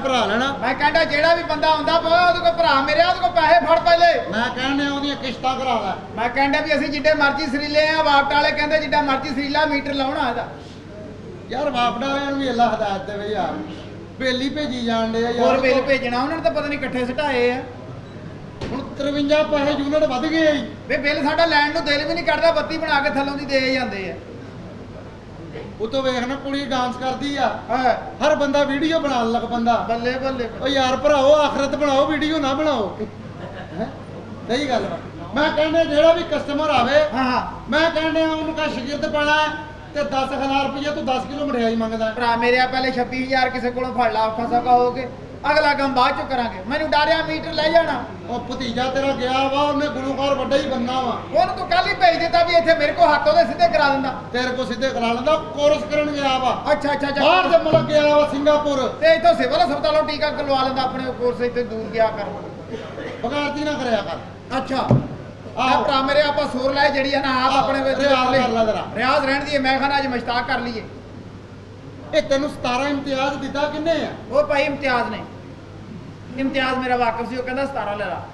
भरा लेना। मैं कहता जेड़ा भी बंदा आंदा पोए ओदे कोल भरा मेरे ओदे कोल पैसे फड़ पहले। मैं कहने ओदियां किश्तां करा लै। मैं कहता भी असि जिड्डे मर्जी सरीले आ वापट वाले कहंदे जिड्डा मर्जी सरीला मीटर लाउणा एदा। यार वापट वालियां नूं भी अल्लाह हिदायत देवे यार, बेली भेजी जाण दे यार। और बिल भेजना उन्होंने तो पता नहीं इकट्ठे सटाए आ। हुण 53 पैसे यूनिट वध गए वे बिल साडा लैंड नूं दिल भी नहीं करदा, बत्ती बना के थल्लों दी दे जांदे आ। उतो वेखना कुड़ी डांस करदी आ, हां हर बंदा वीडियो बनान लग पंदा। बल्ले बल्ले ओ यार भराओ आखरत बनाओ, वीडियो ना बनाओ। हैं सही गल वा। मैं कहने जेड़ा भी कस्टमर आवे, हां मैं कहने उनका शागिर्द बना ते 10,000 रुपया तू 10 किलो मिठाई मंगदा। भरा मेरे पहले 26,000 किसी कोलों फड़ ला औखा सौखा हो के, अगला काम बाद चो करांगे। मैनू डरिया मीटर ले जाना। ओ भतीजा तेरा गया वा, उन्हें गुलूकार बड़ा ही बनना वा। ਉਹਨੂੰ ਤੂੰ ਕੱਲ ਹੀ ਭੇਜ ਦਿੱਤਾ ਵੀ ਇੱਥੇ ਮੇਰੇ ਕੋਲ ਹੱਥ ਉਹਦੇ ਸਿੱਧੇ ਕਰਾ ਦਿੰਦਾ। तेरे को सीधे करा लेंदा, कोर्स करन गया वा। ਅੱਛਾ ਅੱਛਾ ਅੱਛਾ बाहर से मुल्क गया वा, सिंगापुर। ਤੇ ਇੱਥੋਂ ਸਿਵਲ ਹਸਪਤਾਲੋਂ ਟੀਕਾ ਲਵਾ ਲੈਂਦਾ ਆਪਣੇ ਕੋਰਸ ਇੱਥੇ ਦੂਰ ਗਿਆ ਕਰ। बगारती ना करया कर। ਅੱਛਾ ਆ ਭਰਾ ਮੇਰੇ ਆਪਾਂ ਸੋਰ ਲਾਏ ਜਿਹੜੀ ਹੈ ਨਾ ਆਪ ਆਪਣੇ ਵਿੱਚ ਰਿਆਜ਼ ਕਰ ਲੈ ਜਰਾ। ਰਿਆਜ਼ ਰਹਿਣ ਦੀ ਮੈਂ ਖਾਨਾ ਅੱਜ ਮਸ਼ਤਾਕ ਕਰ ਲਈਏ। ਇਹ ਤੈਨੂੰ 17 ਇਮਤਿਆਜ਼ ਦਿੱਤਾ ਕਿੰਨੇ ਆ? ਉਹ ਭਾਈ ਇਮਤਿਆਜ਼ ਨੇ, ਇਮਤਿਆਜ਼ ਮੇਰਾ ਵਾਕਿਫ ਸੀ, ਉਹ ਕਹਿੰਦਾ 17 ਲੈ ਲਾ।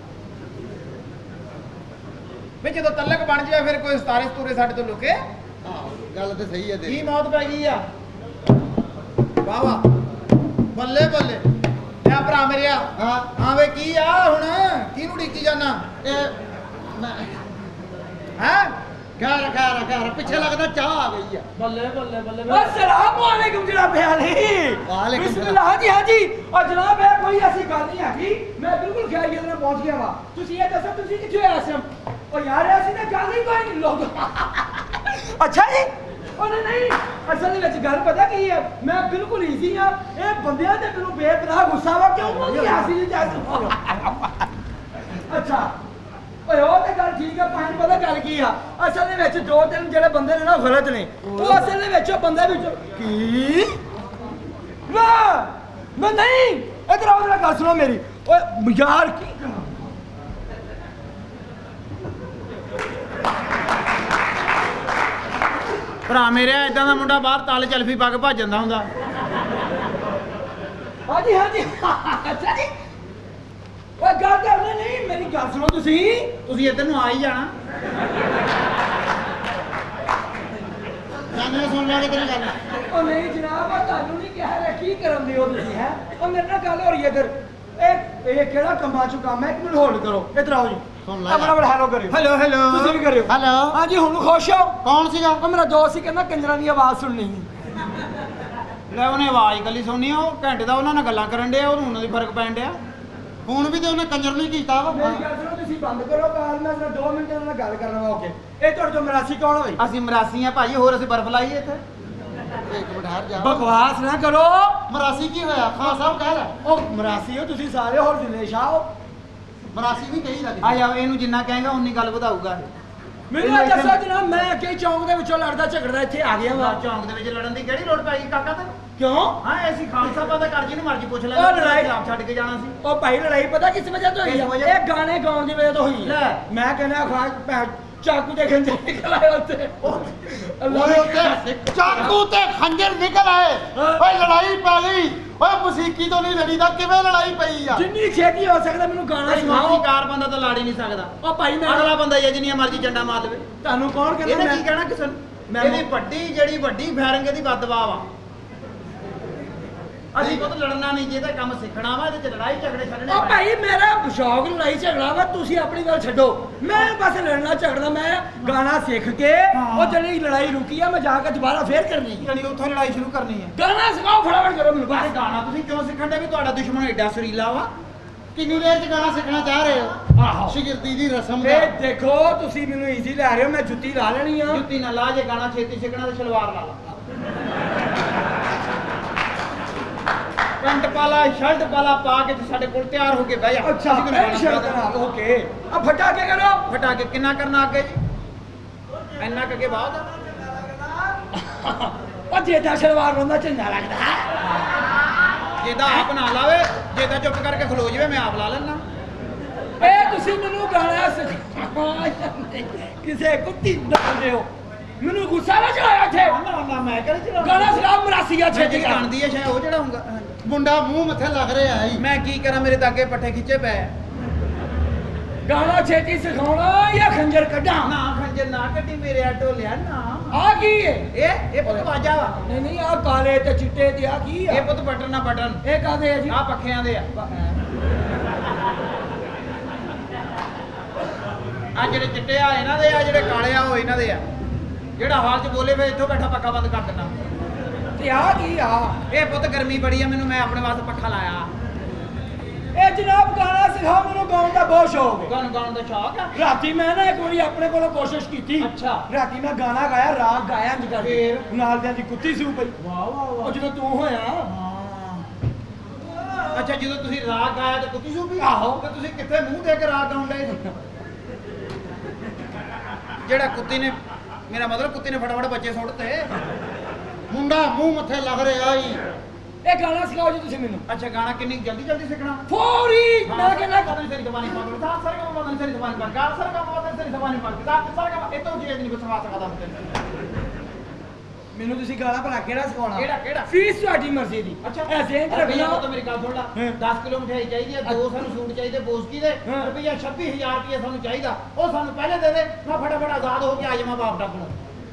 ਵੀ ਜਦੋਂ ਤਲਕ ਬਣ ਜਾਵੇ ਫਿਰ ਕੋਈ 17 ਸਤੂਰੇ ਸਾਡੇ ਤੋਂ ਲੁਕੇ। ਹਾਂ ਗੱਲ ਤੇ ਸਹੀ ਹੈ ਤੇਰੀ। ਕੀ ਮੌਤ ਪੈ ਗਈ ਆ। ਵਾਹ ਵਾਹ ਬੱਲੇ ਬੱਲੇ। ਆ ਭਰਾ ਮੇਰੇ ਆ ਹਾਂ ਵੇ ਕੀ ਆ ਹੁਣ ਕਿਹਨੂੰ ਢੀਕੀ ਜਾਣਾ ਇਹ ਮੈਂ ਹੈ ਘਰ ਪਿੱਛੇ ਲੱਗਦਾ ਚਾਹ ਆ ਗਈ ਆ। ਬੱਲੇ ਬੱਲੇ ਬੱਲੇ। अस्सलाम वालेकुम जनाब अली। वालेकुम बिस्मिल्लाह जी। हाँ जी और जनाब है कोई ऐसी गल नहीं है कि मैं बिल्कुल खैरियत में पहुंच गया वा। तुसी ये दसो तुसी किथे आए सन? ओ यार ऐसी ना गल ही कोई नहीं लोग। अच्छा जी ओ नहीं असल में गल पता की है, मैं बिल्कुल इजी हां। ए बंदियां ते मैनू बेपनाह गुस्सा वा क्यों होंदी हसी जी जा। अच्छा ਓਏ ਉਹ ਤੇ ਗੱਲ ਠੀਕ ਹੈ, ਪਾਣੀ ਪਤਾ ਗੱਲ ਕੀ ਆ ਅਸਲ ਦੇ ਵਿੱਚ ਦੋ ਤਿੰਨ ਜਿਹੜੇ ਬੰਦੇ ਨੇ ਨਾ ਗਲਤ ਨੇ। ਉਹ ਅਸਲ ਦੇ ਵਿੱਚ ਉਹ ਬੰਦੇ ਵਿੱਚ ਕੀ ਨਾ ਮੈਂ ਨਹੀਂ ਇਧਰ ਆਓ ਜਰਾ ਗੱਲ ਸੁਣੋ ਮੇਰੀ। ਓਏ ਯਾਰ ਕੀ ਭਰਾ ਮੇਰੇ ਇਦਾਂ ਦਾ ਮੁੰਡਾ ਬਾਹਰ ਤਲ ਚਲਫੀ ਪਾ ਕੇ ਭੱਜ ਜਾਂਦਾ ਹੁੰਦਾ। ਹਾਂਜੀ ਹਾਂਜੀ ਅੱਛਾ ਜੀ ਓਏ ਗੱਲ ਕਰਨੀ ਨਹੀਂ ਮੇਰੀ ਗੱਲ ਸੁਣੋ ਤੁਸੀਂ ਇੱਧਰ ਨੂੰ ਆ ਹੀ ਜਾਣਾ। ਜਾਨੇ ਸੁਣ ਲੈ ਕੇ ਤੇਰੀ ਗੱਲ। ਉਹ ਨਹੀਂ ਜਨਾਬ ਆ ਤੁਹਾਨੂੰ ਨਹੀਂ ਕਿਹਾ ਰਿਹਾ ਕੀ ਕਰਨ ਦੇ ਹੋ ਤੁਸੀਂ ਹੈ। ਉਹ ਮੇਰੇ ਨਾਲ ਗੱਲ ਹੋ ਰਹੀ ਹੈ ਇੱਧਰ। ਇਹ ਕਿਹੜਾ ਕੰਮਾਂ ਚੋਂ ਕੰਮ ਹੈ? ਇੱਕ ਮਿੰਟ ਹੋਲਡ ਕਰੋ, ਇੱਧਰ ਆਓ ਜੀ। ਸੁਣ ਲੈ ਆਪਣਾ ਬੜਾ ਹੈਲੋ ਕਰਿਓ। ਹੈਲੋ ਹੈਲੋ ਤੁਸੀਂ ਵੀ ਕਰਿਓ ਹੈਲੋ। ਹਾਂਜੀ ਹੁਣ ਖੁਸ਼ ਹੋ? ਕੌਣ ਸੀਗਾ? ਉਹ ਮੇਰਾ ਦੋਸਤ ਸੀ, ਕਹਿੰਦਾ ਕੰਜਰਾਂ ਦੀ ਆਵਾਜ਼ ਸੁਣਨੀ ਸੀ। ਲੈ ਉਹਨੇ ਆਵਾਜ਼ ਕੱਲੀ ਸੁਣਨੀ ਆ, ਉਹ ਘੰਟੇ ਦਾ ਉਹਨਾਂ ਨਾਲ ਗੱਲਾਂ ਕਰਨ ਡਿਆ, ਉਹਨੂੰ ਉਹਨਾਂ ਦੀ ਫਰਕ ਪੈਣ ਡਿਆ। ਫੋਨ ਵੀ ਤੇ ਉਹਨੇ ਕੰਜਰ ਨਹੀਂ ਕੀਤਾ ਵਾ। ਮੇਰੀ ਗੱਲ ਸੁਣੋ ਤੁਸੀਂ ਬੰਦ ਕਰੋ ਕਾਲ, ਮੈਂ ਸਿਰਫ 2 ਮਿੰਟ ਨਾਲ ਗੱਲ ਕਰਨਾ ਵਾ। ਓਕੇ ਇਹ ਤੁਹਾਡੇ ਤੋਂ ਮਰਾਸੀ ਕੌਣ ਹੋਈ? ਅਸੀਂ ਮਰਾਸੀ ਆ ਭਾਜੀ, ਹੋਰ ਅਸੀਂ ਬਰਫ ਲਾਈ ਇੱਥੇ। ਇੱਕ ਮਿੰਟ ਹਟ ਜਾ। ਬਕਵਾਸ ਨਾ ਕਰੋ। ਮਰਾਸੀ ਕੀ ਹੋਇਆ? ਖਾਨ ਸਾਹਿਬ ਕਹਿ ਲੈ। ਉਹ ਮਰਾਸੀ ਹੋ ਤੁਸੀਂ ਸਾਰੇ, ਹੋਰ ਜ਼ਿਲ੍ਹੇ ਸ਼ਾਹ ਹੋ। ਮਰਾਸੀ ਵੀ ਕਹੀ ਲੱਗਦੀ। ਆ ਜਾ ਇਹਨੂੰ ਜਿੰਨਾ ਕਹੇਗਾ ਉਨੀ ਗੱਲ ਵਧਾਊਗਾ। ਮੈਨੂੰ ਇਹ ਦੱਸੋ ਜਨਾਬ, ਮੈਂ ਅੱਗੇ ਚੌਂਕ ਦੇ ਵਿੱਚੋਂ ਲੜਦਾ ਝਗੜਦਾ ਇੱਥੇ ਆ ਗਿਆ ਵਾ। ਚੌਂਕ ਦੇ ਵਿੱਚ ਲੜਨ ਦੀ ਕਿਹੜੀ ਲੋੜ ਪੈ ਗਈ ਕਾਕਾ ਤੈਨੂੰ? ਕਿਉਂ? ਹਾਂ ਐਸੀ ਖਾਨ ਸਾਹਿਬਾਂ ਦਾ ਕਰ ਜਿਹਨੂੰ ਮਰਜ਼ੀ ਪੁੱਛ ਲੈ। ਉਹ ਲੜਾਈ ਆਪ ਛੱਡ ਕੇ ਜਾਣਾ ਸੀ। ਉਹ ਭਾਈ ਲੜਾਈ ਪਤਾ ਕਿਸ ਵਜ੍ਹਾ ਤੋਂ ਹੋਈ ਆ? ਇਹ ਗਾਣੇ ਗਾਉਣ ਦੀ ਵਜ੍ਹਾ ਤੋਂ ਹੋਈ ਆ। ਮੈਂ ਕਹਿੰਦਾ ਖਾਸ ਚਾਕੂ ਦੇ ਖੰਜਰ ਨਿਕਲ ਆਏ ਉੱਤੇ। ਓਏ ਉੱਤੇ ਚਾਕੂ ਤੇ ਖੰਜਰ ਨਿਕਲ ਆਏ। ਓਏ ਲੜਾਈ ਪੈ ਗਈ। ਓਏ ਮਸੀਕੀ ਤੋਂ ਨਹੀਂ ਲੜੀ ਦਾ, ਕਿਵੇਂ ਲੜਾਈ ਪਈ ਆ? ਜਿੰਨੀ ਛੇਤੀ ਹੋ ਸਕਦਾ ਮੈਨੂੰ ਗਾਣਾ ਸੁਣਾਓ। ਮਸੀਕਾਰ ਬੰਦਾ ਤਾਂ ਲੜ ਹੀ ਨਹੀਂ ਸਕਦਾ। ਉਹ ਭਾਈ ਮੈਂ ਅਗਲਾ ਬੰਦਾ ਜਿੰਨੀਆਂ ਮਰਜ਼ੀ ਡੰਡਾ ਮਾਰ ਲਵੇ। ਤੁਹਾਨੂੰ ਕੌਣ ਕਹਿੰਦਾ? ਇਹਨੇ ਕੀ ਕਹਿਣਾ ਕਿਸੇ ਨੂੰ? ਇਹਦੀ ਵੱਡੀ ਫਾਇਰਿੰਗ ਇਹਦੀ ਬਦਦੁਆ ਵਾ। ਅਸੀਂ ਬਹੁਤ ਲੜਨਾ ਨਹੀਂ, ਜੇ ਤਾਂ ਕੰਮ ਸਿੱਖਣਾ ਵਾ ਇਹਦੇ ਚ ਲੜਾਈ ਝਗੜੇ ਛੱਡਣੇ। ਉਹ ਭਾਈ ਮੇਰਾ ਸ਼ੌਕ ਲੜਾਈ ਝਗੜਾ ਵਾ, ਤੁਸੀਂ ਆਪਣੀ ਗੱਲ ਛੱਡੋ। ਮੈਂ ਬਸ ਲੜਨਾ ਝਗੜਨਾ, ਮੈਂ ਗਾਣਾ ਸਿੱਖ ਕੇ ਉਹ ਜਿਹੜੀ ਲੜਾਈ ਰੁਕੀ ਆ ਮੈਂ ਜਾ ਕੇ ਦੁਬਾਰਾ ਫੇਰ ਕਰਨੀ। ਯਾਨੀ ਉੱਥੋਂ ਲੜਾਈ ਸ਼ੁਰੂ ਕਰਨੀ ਹੈ। ਗਾਣਾ ਸਿਖਾਓ ਫਟਾਫਟ ਕਰੋ ਮੈਨੂੰ। ਬਸ ਗਾਣਾ ਤੁਸੀਂ ਕਿਉਂ ਸਿੱਖਣ ਦੇ ਵੀ ਤੁਹਾਡਾ ਦੁਸ਼ਮਣ ਐਡਾ ਸੁਰੀਲਾ ਵਾ? ਕਿੰਨੀ ਦੇਰ ਚ ਗਾਣਾ ਸਿੱਖਣਾ ਚਾਹ ਰਹੇ ਹੋ? ਆਹੋ ਸ਼ਾਗਿਰਦੀ ਦੀ ਰਸਮ ਦਾ। ਇਹ ਦੇਖੋ ਤੁਸੀਂ ਮੈਨੂੰ ਈਜ਼ੀ ਲੈ ਰਹੇ ਹੋ, ਮੈਂ ਜੁੱਤੀ ਲਾ ਲੈਣੀ ਆ। ਜੁੱਤੀ ਨਾ ਲਾ, ਜੇ ਗਾਣਾ ਛੇਤੀ ਸਿੱਖਣਾ ਤੇ ਸਲਵਾਰ ਲਾ ਲਾ। ਪੈਂਟ ਪਾਲਾ ਸ਼ਰਟ ਪਾਲਾ ਪਾ ਕੇ ਸਾਡੇ ਕੋਲ ਤਿਆਰ ਹੋ ਕੇ ਬਹਿ ਜਾ। ਅੱਛਾ ਓਕੇ ਆ ਫਟਾ ਕੇ ਕਰੋ। ਫਟਾ ਕੇ ਕਿੰਨਾ ਕਰਨਾ ਅੱਗੇ ਜੀ? ਇੰਨਾ ਕਰਕੇ ਬਾਅਦ ਉਹ ਜੇਦਾ ਸ਼ਲਵਾਰ ਲਾਉਂਦਾ ਚੰਗਾ ਲੱਗਦਾ। ਜਿਹਦਾ ਆਪ ਨਾ ਲਾਵੇ, ਜਿਹਦਾ ਚੁੱਪ ਕਰਕੇ ਖਲੋ ਜਾਵੇ, ਮੈਂ ਆਪ ਲਾ ਲੈਣਾ। ਇਹ ਤੁਸੀਂ ਮੈਨੂੰ ਗਾਣਾ ਸਿਖਾਓ ਕਿਸੇ ਕੁੱਤੀ ਦੱਸਦੇ ਹੋ। ਮੈਨੂੰ ਗੁੱਸਾ ਨਾ ਚੜਾਇਆ ਇੱਥੇ ਨਾ ਮੈਂ ਕਿਹੜੇ ਚਲਾ ਗਾਣਾ ਸਿਖਾ ਮਰਾਸੀਆ ਛੇਤੀ ਕਰ ਜਾਣਦੀ ਹੈ ਸ਼ਾਇਦ ਉਹ ਜਿਹੜਾ ਹੋਊਗਾ ਮੁੰਡਾ ਮੂੰਹ ਮੱਥੇ ਲੱਗ ਰਿਹਾ ਹੈ ਮੈਂ ਕੀ ਕਰਾਂ ਮੇਰੇ ਤਾਂ ਅੱਗੇ ਪੱਠੇ ਖਿੱਚੇ ਪਏ ਗਾਣਾ ਛੇਤੀ ਸਿਖਾਉਣਾ ਜਾਂ ਖੰਜਰ ਕੱਢਾਂ ਨਾ ਖੰਜਰ ਨਾ ਕੱਢੀ ਮੇਰੇ ਆਟੋ ਲਿਆ ਨਾ ਆ ਕੀ ਹੈ ਇਹ ਪੁੱਤ ਵਾਜਾ ਵਾ ਨਹੀਂ ਆ ਕਾਲੇ ਤੇ ਚਿੱਟੇ ਤੇ ਆ ਕੀ ਆ ਇਹ ਪੁੱਤ ਬਟਨ ਨਾ ਬਟਨ ਇਹ ਕਾਦੇ ਆ ਜੀ ਆ ਪੱਖਿਆਂ ਦੇ ਆ ਆ ਜਿਹੜੇ ਚਿੱਟੇ ਆ ਇਹਨਾਂ ਦੇ ਆ ਜਿਹੜੇ ਕਾਲੇ ਆ ਉਹ ਇਹਨਾਂ ਦੇ ਆ ਜਿਹੜਾ ਹਾਲ 'ਚ ਬੋਲੇ ਫੇ ਇੱਥੋਂ ਬੈਠਾ ਪੱਖਾ ਬੰਦ ਕਰ ਦਿੰਦਾ ਤੇ ਆ ਕੀ ਆ ਇਹ ਪੁੱਤ ਗਰਮੀ ਬੜੀ ਆ ਮੈਨੂੰ ਮੈਂ ਆਪਣੇ ਵਾਸਤੇ ਪੱਖਾ ਲਾਇਆ ਇਹ ਜਨਾਬ ਗਾਣਾ ਸਿਖਾ ਮੈਨੂੰ ਗਾਉਣ ਦਾ ਬਹੁਤ ਸ਼ੌਕ ਹੈ ਗਾਉਣ ਦਾ ਸ਼ੌਕ ਆ ਰਾਤੀ ਮੈਂ ਨਾ ਇੱਕ ਵਾਰੀ ਆਪਣੇ ਕੋਲੋਂ ਕੋਸ਼ਿਸ਼ ਕੀਤੀ ਅੱਛਾ ਰਾਤੀ ਮੈਂ ਗਾਣਾ ਗਾਇਆ ਰਾਗ ਗਾਇਆ ਇੰਜ ਕਰਕੇ ਨਾਲ ਦਿਆਂ ਦੀ ਕੁੱਤੀ ਸੂ ਪਈ ਵਾਹ ਵਾਹ ਉਹ ਜਦੋਂ ਤੂੰ ਹੋਇਆ ਹਾਂ ਅੱਛਾ ਜਦੋਂ ਤੁਸੀਂ ਰਾਗ ਗਾਇਆ ਤੇ ਕੁੱਤੀ ਸੂ ਵੀ ਆਹੋ ਤੇ ਤੁਸੀਂ ਕਿੱਥੇ ਮੂੰਹ ਦੇ ਕੇ ਰਾਗ ਗਾਉਂਦੇ ਜਿਹੜਾ ਕੁੱਤੀ ਨੇ ਮੇਰਾ ਮਤਲਬ ਕੁੱਤੀ ਨੇ ਫਟਾਫਟ ਬੱਚੇ ਸੁੱਟਤੇ ਮੁੰਡਾ ਮੂੰਹ ਮੱਥੇ ਲੱਗ ਰਿਹਾ ਈ ਇਹ ਗਾਣਾ ਸਿਖਾਓ ਜੀ ਤੁਸੀਂ ਮੈਨੂੰ ਅੱਛਾ ਗਾਣਾ ਕਿੰਨੀ ਜਲਦੀ ਸਿੱਖਣਾ ਫੌਰੀ ਮੈਂ ਕਹਿੰਦਾ ਕਦੋਂ ਸਰੀ ਜ਼ਬਾਨੀ ਪਕੜ ਸਾ ਸਰ ਕਾ ਮਦਨ ਸਰੀ ਜ਼ਬਾਨੀ ਪਕੜ ਗਾ ਸਰ ਕਾ ਮਦਨ ਸਰੀ ਜ਼ਬਾਨੀ ਪਕੜ ਸਾ ਸਰ ਕਾ ਇਹ ਤੋਂ ਜੀ ਨਹੀਂ ਬਸਵਾ ਸਕਦਾ ਮੈਨੂੰ ਤੁਸੀਂ ਗਾਣਾ ਭਲਾ ਕਿਹੜਾ ਸਿਖਾਉਣਾ ਕਿਹੜਾ ਫੀਸ ਤੁਹਾਡੀ ਮਰਜ਼ੀ ਦੀ ਅੱਛਾ ਐਸੇ ਇੰਜ ਰੱਖਣਾ ਤਾਂ ਮੇਰੀ ਗੱਲ ਸੁਣ ਲੈ 10 ਕਿਲੋ ਮਠਿਆਈ ਚਾਹੀਦੀ ਹੈ 2 ਸਾਨੂੰ ਸੂਟ ਚਾਹੀਦੇ ਬੋਸਕੀ ਦੇ ਰੁਪਈਆ 26000 ਰੁਪਈਆ ਸਾਨੂੰ ਚਾਹੀਦਾ ਉਹ ਸਾਨੂੰ ਪਹਿਲੇ ਦੇ ਦੇ ਮੈਂ ਫਟਾਫਟ ਆਜ਼ਾਦ ਹੋ ਕੇ ਆ ਜਾਵਾਂ ਬਾਪ ਦਾ ਕੋਲ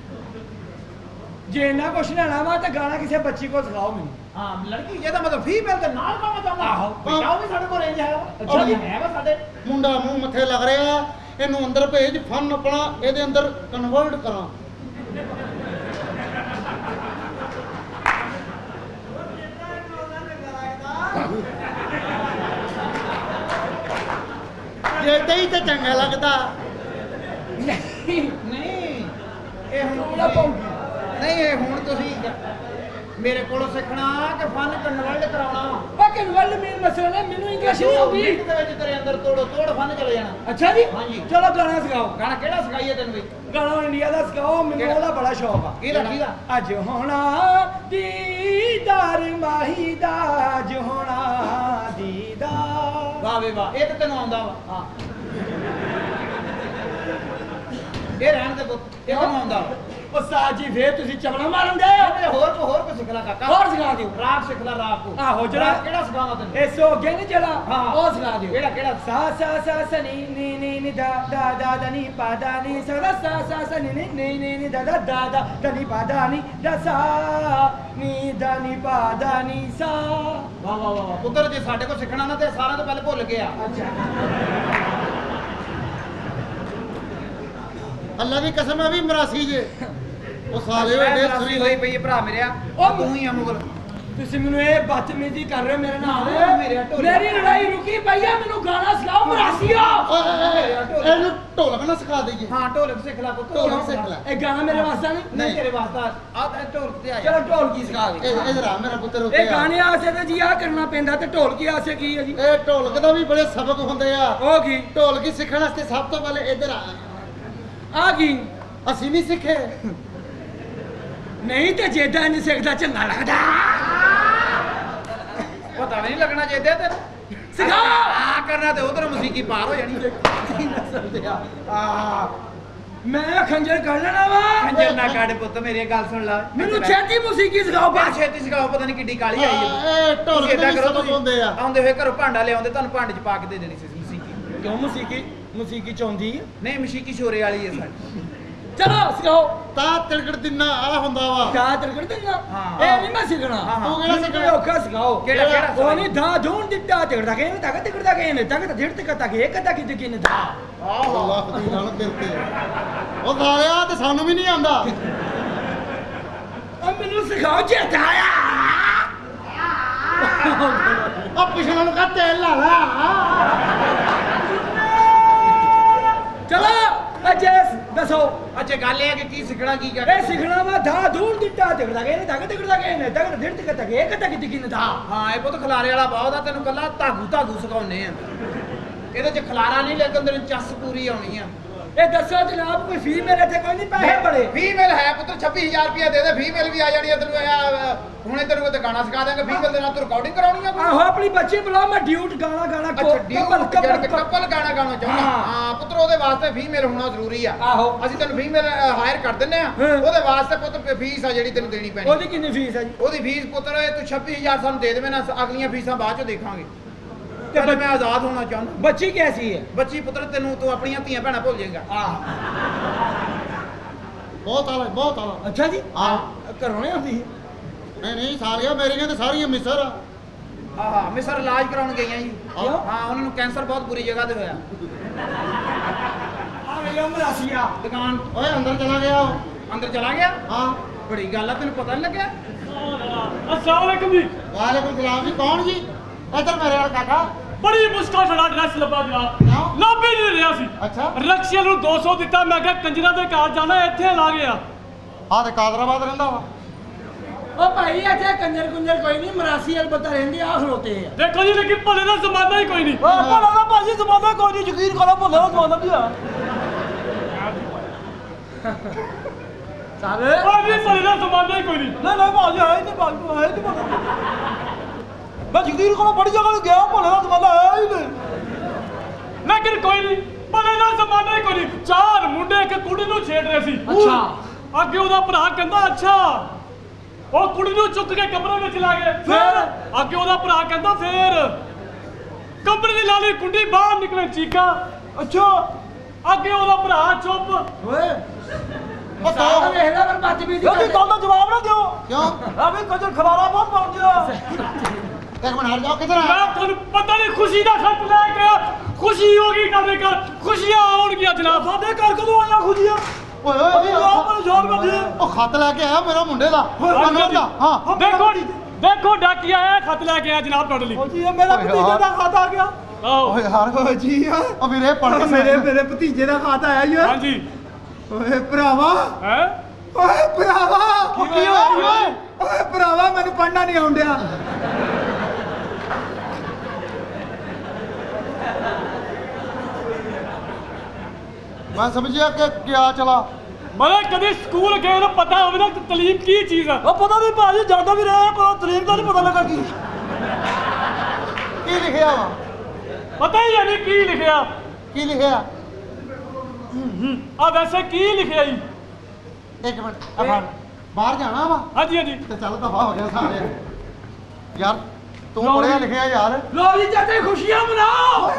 ਜੇ ਇੰਨਾ ਕੁਛ ਲੈਣਾ ਵਾ ਤਾਂ ਗਾਣਾ ਕਿਸੇ ਬੱਚੀ ਕੋਲ ਸਿਖਾਓ ਮੈਨੂੰ ਹਾਂ ਲੜਕੀ ਇਹਦਾ ਮਤਲਬ ਫੀਮੇਲ ਦੇ ਨਾਲ ਕੰਮ ਚਾਹੁੰਦਾ ਆਹੋ ਬੇਟਾ ਉਹ ਵੀ ਸਾਡੇ ਕੋਲ ਰੇਂਜ ਹੈ ਅੱਛਾ ਜੀ ਹੈ ਵਾ ਸਾਡੇ ਮੁੰਡਾ ਮੂੰਹ ਮੱਥੇ ਲੱਗ ਰਿਹਾ ਇਹਨੂੰ ਅੰਦਰ ਭੇਜ ਫਨ ਆਪਣਾ ਇਹਦੇ ਅੰਦਰ ਕਨਵਰਟ ਕਰਾਂ ਜੇ ਤੇ ਤਾਂ ਚੰਗਾ ਲੱਗਦਾ ਨਹੀਂ ਇਹ ਹੁਣ ਨਹੀਂ ਇਹ ਹੁਣ ਤੁਸੀਂ ਮੇਰੇ ਕੋਲੋਂ ਸਿੱਖਣਾ ਕਿ ਫਨ ਕਨਵਰਟ ਕਰਾਉਣਾ ਬਾਕੀ ਵੱਲ ਮੇਨ ਮਸਲਾ ਨੇ ਮੈਨੂੰ ਇੰਗਲਿਸ਼ ਨਹੀਂ ਆਉਂਦੀ ਦੇ ਵਿੱਚ ਤੇਰੇ ਅੰਦਰ ਤੋੜ ਫਨ ਚਲੇ ਜਾਣਾ ਅੱਛਾ ਜੀ ਹਾਂਜੀ ਚਲੋ ਗਾਣਾ ਸਿਖਾਓ ਗਾਣਾ ਕਿਹੜਾ ਸਿਖਾਈਏ ਤੈਨੂੰ ਵੀ ਗਾਣਾ ਇੰਡੀਆ ਦਾ ਸਿਖਾਓ ਮੈਨੂੰ ਉਹਦਾ ਬੜਾ ਸ਼ੌਕ ਆ ਕਿਹਦਾ ਅੱਜ ਹੋਣਾ ਦੀਦਾਰ ਮਾਹੀ ਦਾ ਅੱਜ ਹੋਣਾ ਦੀਦਾਰ ਵਾਹ ਵੇ ਵਾਹ ਇਹ ਤਾਂ ਤੈਨੂੰ ਆਉਂਦਾ ਵਾ ਹਾਂ ਇਹ ਰਹਿਣ ਦੇ ਪੁੱਤ ਇਹ ਤੈਨੂੰ ਆਉਂਦਾ ਉਹ ਸਾਜ ਜੀ ਫੇਰ ਤੁਸੀਂ ਚਵਲਾ ਮਾਰਨ ਦੇ ਹੋਰ ਕੋ ਸਿੱਖ ਲੈ ਕਾਕਾ ਹੋਰ ਸਿਖਾ ਦਿਓ ਰਾਗ ਸਿੱਖ ਲੈ ਰਾਗ ਕੋ ਆਹੋ ਜਿਹੜਾ ਕਿਹੜਾ ਸਿਖਾਵਾਂ ਤੈਨੂੰ ਇਹ ਸੋਗੇ ਨੇ ਜਿਹੜਾ ਹਾਂ ਉਹ ਸਿਖਾ ਦਿਓ ਕਿਹੜਾ ਸਾ ਨੀ ਨੀ ਦਾ ਦਾ ਨੀ ਪਾ ਦਾ ਨੀ ਸਾ ਨੀ ਦਾ ਦਾ ਨੀ ਪਾ ਦਾ ਨੀ ਦਾ ਸਾ ਨੀ ਪਾ ਦਾ ਨੀ ਸਾ ਵਾਹ ਪੁੱਤਰ ਜੇ ਸਾਡੇ ਕੋਲ ਸਿੱਖਣਾ ਨਾ ਤੇ ਸਾਰਿਆਂ ਤੋਂ ਪਹਿਲੇ ਭੁੱਲ ਗਿਆ ਅੱਲਾ ਦੀ ਕਸਮ ਹੈ ਵੀ ਮਰਾਸੀ ਜੇ ਉਹ ਸਾਲੇ ਏਡੇ ਸੂਰੀ ਹੋਈ ਪਈ ਹੈ ਭਰਾ ਮੇਰਿਆ ਉਹ ਤੂੰ ਹੀ ਆ ਮੁਗਲ ਤੁਸੀਂ ਮੈਨੂੰ ਇਹ ਬਦਤਮੀਜ਼ੀ ਕਰ ਰਹੇ ਹੋ ਮੇਰੇ ਨਾਲ ਮੇਰੀ ਲੜਾਈ ਰੁਕੀ ਪਈ ਆ ਮੈਨੂੰ ਗਾਣਾ ਸਿਖਾਓ ਮਰਾਸੀਆ ਇਹਨੂੰ ਢੋਲਕ ਨਾ ਸਿਖਾ ਦਈਏ ਹਾਂ ਢੋਲਕ ਸਿੱਖ ਲੈ ਪੁੱਤ ਢੋਲਕ ਸਿੱਖ ਲੈ ਇਹ ਗਾਣਾ ਮੇਰੇ ਵਾਸਤੇ ਨਹੀਂ ਤੇਰੇ ਵਾਸਤੇ ਆ ਢੋਲਕ ਤੇ ਆ ਚਲੋ ਢੋਲਕੀ ਸਿਖਾ ਦੇ ਇਹ ਜਰਾ ਮੇਰਾ ਪੁੱਤਰ ਉੱਤੇ ਇਹ ਗਾਣੇ ਆਸੇ ਤੇ ਜੀ ਆ ਕਰਨਾ ਪੈਂਦਾ ਤੇ ਢੋਲਕੀ ਆਸੇ ਕੀ ਹੈ ਜੀ ਇਹ ਢੋਲਕ ਦਾ ਵੀ ਬੜੇ ਸਬਕ ਹੁੰਦੇ ਆ ਉਹ ਕੀ ਢੋਲਕੀ ਸਿੱਖਣ ਵਾਸਤੇ ਸਭ ਤੋਂ ਪਹਿਲੇ ਇੱਧਰ ਆ ਕੀ ਅਸੀਂ ਨਹੀਂ ਸਿੱਖੇ ਨਹੀਂ ਤੇ ਜੇਦਾ ਨਹੀਂ ਸਿੱਖਦਾ ਚੰਗਾ ਲੱਗਦਾ ਪਤਾ ਨਹੀਂ ਲੱਗਣਾ ਚਾਹੀਦਾ ਤੇ ਸਿਖਾ ਆ ਕਰਨਾ ਤੇ ਉਧਰ ਮਸੀਕੀ ਪਾਰ ਹੋ ਜਾਣੀ ਮੈਂ ਖੰਜਰ ਕੱਢ ਲੈਣਾ ਵਾ ਖੰਜਰ ਨਾ ਕੱਢ ਪੁੱਤ ਮੇਰੀ ਗੱਲ ਸੁਣ ਲੈ ਮੈਨੂੰ ਛੇਤੀ ਮੂਸੀਕੀ ਸਿਖਾਓ ਬਾ ਛੇਤੀ ਸਿਖਾਓ ਪਤਾ ਨਹੀਂ ਕਿੱਡੀ ਕਾਲੀ ਆਈ ਹੈ ਇਹ ਢੋਲਕ ਦੇ ਵੀ ਸਬਕ ਹੁੰਦੇ ਆ ਆਉਂਦੇ ਹੋਏ ਘਰੋਂ ਭਾਂਡਾ ਲਿਆਉਂਦੇ ਤੁਹਾਨੂੰ ਭਾਂਡੇ 'ਚ ਪਾ ਕੇ ਦੇ ਦੇਣੀ ਸੀ ਮਸੀਕੀ ਕਿਉਂ ਮੂਸੀਕੀ ਚਾਹੁੰਦੀ ਨਹੀਂ ਮਸੀਕੀ ਸ਼ੋਰੇ ਵਾਲੀ ਹੈ ਸਾਡੀ ਚਲੋ ਸਿਖਾਓ ਤਾਂ ਤਿਲਕੜ ਦਿਨਾ ਆ ਹੁੰਦਾ ਵਾ ਕਾ ਤਰਕੜ ਦਿੰਗਾ ਹਾਂ। ਇਹ ਨਹੀਂ ਮੈਂ ਸਿੱਖਣਾ ਤੂੰ ਕਿਹੜਾ ਸਿੱਖਣਾ? ਔਖਾ ਸਿਖਾਓ ਕਿਹੜਾ ਉਹ ਨਹੀਂ ਧਾ ਧੂਣ ਦਿੱਤਾ ਤਿਕੜਦਾ ਕੇ ਨੇ ਤੱਕ ਤਿਕੜਦਾ ਕੇ ਨੇ ਤੱਕ ਧਿੜ ਤੇ ਕਤਾ ਕੇ ਕਤਾ ਕੀ ਦਿਕੇ ਨੇ ਧਾ ਅੱਲਾਹ ਦੀ ਨਾਲ ਦਿਲ ਤੇ ਉਹ ਗਾਲਿਆ ਤੇ ਸਾਨੂੰ ਵੀ ਨਹੀਂ ਆਉਂਦਾ ਉਹ ਮੈਨੂੰ ਸਿਖਾਓ ਜੇ ਆਇਆ ਉਹ ਪਿਛਲੇ ਨੂੰ ਕਾ ਤੇਲ ਲਾ ਲਾ ਚਲੋ ਅਜੇ ਦੱਸੋ ਅੱਛਾ ਗੱਲ ਇਹ ਹੈ ਕਿ ਕੀ ਸਿੱਖਣਾ ਕੀ ਕਰ ਇਹ ਸਿੱਖਣਾ ਵਾ ਧਾ ਧੂਣ ਦਿੱਤਾ ਤਿਕੜਦਾ ਕੇ ਨੇ ਤੱਕ ਤਿਕੜਦਾ ਕੇ ਨੇ ਤੱਕ ਧਿੜ ਤੇ ਕਤਾ ਕੇ ਕਤਾ ਕੀ ਦਿਕੇ ਨੇ ਧਾ ਹਾਂ ਇਹ ਪੁੱਤ ਖਲਾਰੇ ਵਾਲਾ ਬਹੁਤ ਆ ਤੈਨੂੰ ਕੱਲਾ ਧਾਗੂ ਸਿਖਾਉਨੇ ਆ ਇਹਦੇ 'ਚ ਖਲਾਰਾ ਨਹੀਂ ਲੇਕਿਨ ਤੈਨੂੰ ਚੱਸ ਪੂਰੀ ਆਉਣੀ ਆ ਇਹ ਦੱਸੋ ਜਨਾਬ ਕੋਈ ਫੀਮੇਲ ਇੱਥੇ ਕੋਈ ਨਹੀਂ ਪੈਸੇ ਬੜੇ ਫੀਮੇਲ ਹੈ ਪੁੱਤਰ 26000 ਰੁਪਏ ਦੇ ਦੇ ਫੀਮੇਲ ਵੀ ਆ ਜਾਣੀ ਹੈ ਤੈਨੂੰ ਹੁਣੇ ਤੈਨੂੰ ਤੇ ਗਾਣਾ ਸਿਖਾ ਦਾਂਗੇ ਫੀਮੇਲ ਦੇ ਨਾਲ ਤੂੰ ਰਿਕਾਰਡਿੰਗ ਕਰਾਉਣੀ ਆ ਆਹੋ ਆਪਣੀ ਬੱਚੀ ਬੁਲਾਓ ਮੈਂ ਡਿਊਟ ਗਾਣਾ ਕਪਲ ਗਾਣਾ ਗਾਉਣਾ ਚਾਹੁੰਦਾ ਹਾਂ ਪੁੱਤਰ ਉਹਦੇ ਵਾਸਤੇ ਫੀਮੇਲ ਹੋਣਾ ਜ਼ਰੂਰੀ ਆ ਆਹੋ ਅਸੀਂ ਤੈਨੂੰ ਫੀਮੇਲ ਹਾਇਰ ਕਰ ਦਿੰਨੇ ਆ ਉਹਦੇ ਵਾਸਤੇ ਪੁੱਤ ਫੀਸ ਆ ਜਿਹੜੀ ਤੈਨੂੰ ਦੇਣੀ ਪੈਣੀ ਉਹਦੀ ਕਿੰਨੀ ਫੀਸ ਹੈ ਜੀ ਉਹਦੀ ਫੀਸ ਪੁੱਤਰ ਤੂੰ 26000 ਸਾਨੂੰ ਦੇ ਦੇਵੇਂ ਨਾ ਅਗਲੀਆਂ ਫੀਸਾਂ ਬਾਅਦ ਚ ਦੇਖਾਂਗੇ ਤੇ ਮੈਂ ਆਜ਼ਾਦ ਹੋਣਾ ਚਾਹੁੰਦਾ ਬੱਚੀ ਕੈਸੀ ਹੈ ਬੱਚੀ ਪੁੱਤਰ ਤੈਨੂੰ ਤੂੰ ਆਪਣੀਆਂ ਧੀਆਂ ਭੈਣਾਂ ਭੁੱਲ ਜਾਏਗਾ ਬਹੁਤ ਆਲਾ ਅੱਛਾ ਜੀ ਹਾਂ ਘਰੋਂ ਨਹੀਂ ਆਉਂਦੀ ਨਹੀਂ ਸਾਰੀਆਂ ਮੇਰੀਆਂ ਤੇ ਸਾਰੀਆਂ ਮਿਸਰ ਆ ਆਹ ਮਿਸਰ ਇਲਾਜ ਕਰਾਉਣ ਗਈਆਂ ਜੀ ਕਿਉਂ? ਹਾਂ ਉਹਨਾਂ ਨੂੰ ਕੈਂਸਰ ਬਹੁਤ ਬੁਰੀ ਜਗ੍ਹਾ ਤੇ ਹੋਇਆ ਆ ਵੇ ਮਰਾਸੀਆ ਦੁਕਾਨ ਓਏ ਅੰਦਰ ਚਲਾ ਗਿਆ ਉਹ ਅੰਦਰ ਚਲਾ ਗਿਆ ਹਾਂ ਬੜੀ ਗੱਲ ਆ ਤੈਨੂੰ ਪਤਾ ਨਹੀਂ ਲੱਗਿਆ अस्सलाम वालेकुम जी ਵਾਲੇਕੁਮ ਸਲਾਮ ਜੀ ਕੌਣ ਜੀ ਇੱਧਰ ਮੇਰੇ ਵਾਲ ਕਾਕਾ बड़ी मुश्किल साडा ड्रेस लब्बा जनाब ਕਿਉਂ ਲੱਭ ਹੀ ਨਹੀਂ ਰਿਹਾ ਸੀ ਅੱਛਾ ਰਕਸ਼ੇ ਨੂੰ 200 ਦਿੱਤਾ ਮੈਂ ਕਿਹਾ ਕੰਜਰਾਂ ਦੇ ਘਰ ਜਾਣਾ ਇੱਥੇ ਲਾ ਗਿਆ ਆ ਤੇ ਕਾਦਰਾਬਾਦ ਰਹਿੰਦਾ ਵਾ ਉਹ ਭਾਈ ਇੱਥੇ ਕੰਜਰ ਕੋਈ ਨਹੀਂ ਮਰਾਸੀ ਅਲਬਤਾ ਰਹਿੰਦੇ ਆ ਖਲੋਤੇ ਆ ਦੇਖੋ ਜੀ ਲੇਕਿਨ ਭਲੇ ਦਾ ਜ਼ਮਾਨਾ ਹੀ ਕੋਈ ਨਹੀਂ ਭਲਾ ਦਾ ਭਾਜੀ ਜ਼ਮਾਨਾ ਕੋਈ ਨਹੀਂ ਯਕੀਨ ਕਰੋ ਭਲੇ ਦਾ ਜ਼ਮਾਨਾ ਵੀ ਆ ਸਾਰੇ ਉਹ ਵੀ ਭਲੇ ਦਾ ਜ਼ਮਾਨਾ ਹੀ ਕੋਈ ਨਹੀਂ ਨਹੀਂ ਭਾਜੀ ਹੈ ਨਹੀਂ ਭਾਜੀ ਹੈ ਨਹੀਂ ਮੈਂ ਯਕੀਨ ਕਰੋ ਬੜੀ ਜਗ੍ਹਾ ਤੇ ਗਿਆ ਭਲੇ ਦਾ ਜ਼ਮਾਨਾ ਹੈ ਹੀ ਨਹੀਂ ਲੇਕਿਨ ਕੋਈ ਨਹੀਂ ਭਲੇ ਦਾ ਜ਼ਮਾਨਾ ਹੀ ਕੋਈ ਨਹੀਂ ਚਾਰ ਮੁੰਡੇ ਇੱਕ ਕੁੜੀ ਨੂੰ ਛੇੜ ਰਹੇ ਸੀ ਅੱਛਾ ਅੱਗੇ ਉਹਦਾ ਭਰਾ ਕਹਿੰਦਾ ਅੱਛਾ ਉਹ ਕੁੜੀ ਨੂੰ ਚੁੱਕ ਕੇ ਕਮਰੇ ਵਿੱਚ ਲਾ ਗਏ ਫਿਰ ਅੱਗੇ ਉਹਦਾ ਭਰਾ ਕਹਿੰਦਾ ਫਿਰ ਕਮਰੇ ਦੀ ਲਾਲੀ ਕੁੰਡੀ ਬਾਹਰ ਨਿਕਲੇ ਚੀਕਾਂ ਅੱਛਾ ਅੱਗੇ ਉਹਦਾ ਭਰਾ ਚੁੱਪ ਓਏ ਉਹ ਤਾਂ ਵੇਖ ਲੈ ਪਰ ਬੱਤ ਵੀ ਦੀ ਗੱਲ ਦਾ ਜਵਾਬ ਨਾ ਦਿਓ ਕਿਉਂ ਆ ਵੀ ਕੰਜਰ ਖਲਾਰਾ ਬਹੁਤ ਪਹੁੰਚ ਗਿਆ ਇੱਕ ਮਿੰਟ ਹਟ ਜਾਓ ਕਿੱਧਰ ਆ ਮੈਂ ਤੁਹਾਨੂੰ ਪਤਾ ਨਹੀਂ ਖੁਸ਼ੀ ਦਾ ਖਤ ਲੈ ਗਿਆ ਖੁਸ਼ੀ ਹੋ ਗਈ ਤੁਹਾਡੇ ਘਰ ਖੁਸ਼ੀਆਂ ਆਉਣਗੀਆਂ ਜਨਾਬ ਸਾਡੇ ਘਰ ਕਦੋਂ ਆਈਆਂ ਖੁਸ਼ੀਆਂ ਓਏ ਓਏ ਆਪਣੇ ਜੋਰ ਬੈਠੇ ਉਹ ਖੱਤ ਲੈ ਕੇ ਆਇਆ ਮੇਰਾ ਮੁੰਡੇ ਦਾ ਅਨੰਦ ਦਾ ਹਾਂ ਦੇਖੋ ਡਾਕੀ ਆਇਆ ਖਤ ਲੈ ਕੇ ਆਇਆ ਜਨਾਬ ਤੁਹਾਡੇ ਲਈ ਉਹ ਜੀ ਇਹ ਮੇਰਾ ਭਤੀਜੇ ਦਾ ਖਾਤ ਆ ਗਿਆ ਆਓ ਓਏ ਯਾਰ ਓ ਜੀ ਆ ਉਹ ਵੀਰੇ ਪੜ ਕੇ ਮੇਰੇ ਭਤੀਜੇ ਦਾ ਖਾਤਾ ਆਇਆ ਹੀ ਹਾਂਜੀ ਓਏ ਭਰਾਵਾ ਹੈ ਓਏ ਭਰਾਵਾ ਕੀ ਹੋਇਆ ਓਏ ਓਏ ਭਰਾਵਾ ਮੈਨੂੰ ਪੜਨਾ ਨਹੀਂ ਆਉਂਦਿਆ ਮੈਂ ਸਮਝਿਆ ਕਿ ਕਿਆ ਚਲਾ ਮਰੇ ਕਦੇ ਸਕੂਲ ਗਏ ਨਾ ਪਤਾ ਹੋਵੇ ਨਾ ਕਿ ਤਾਲੀਮ ਕੀ ਚੀਜ਼ ਆ ਉਹ ਪਤਾ ਨਹੀਂ ਭਾਜੀ ਜਾਂਦਾ ਵੀ ਰਿਹਾ ਪਰ ਤਰੀਮ ਦਾ ਨਹੀਂ ਪਤਾ ਲੱਗਾ ਕੀ ਕੀ ਲਿਖਿਆ ਵਾ ਪਤਾ ਹੀ ਨਹੀਂ ਕੀ ਲਿਖਿਆ ਕੀ ਲਿਖਿਆ ਆ ਵੈਸੇ ਕੀ ਲਿਖਿਆ ਜੀ ਇੱਕ ਮਿੰਟ ਆ ਫੜ ਬਾਹਰ ਜਾਣਾ ਵਾ ਹਾਂਜੀ ਹਾਂਜੀ ਤੇ ਚੱਲ ਦਫਾ ਹੋ ਗਿਆ ਸਾਰੇ ਯਾਰ ਤੂੰ ਪੜਿਆ ਲਿਖਿਆ ਯਾਰ ਲੋ ਜੀ ਚਾਚੇ ਖੁਸ਼ੀਆਂ ਮਨਾਓ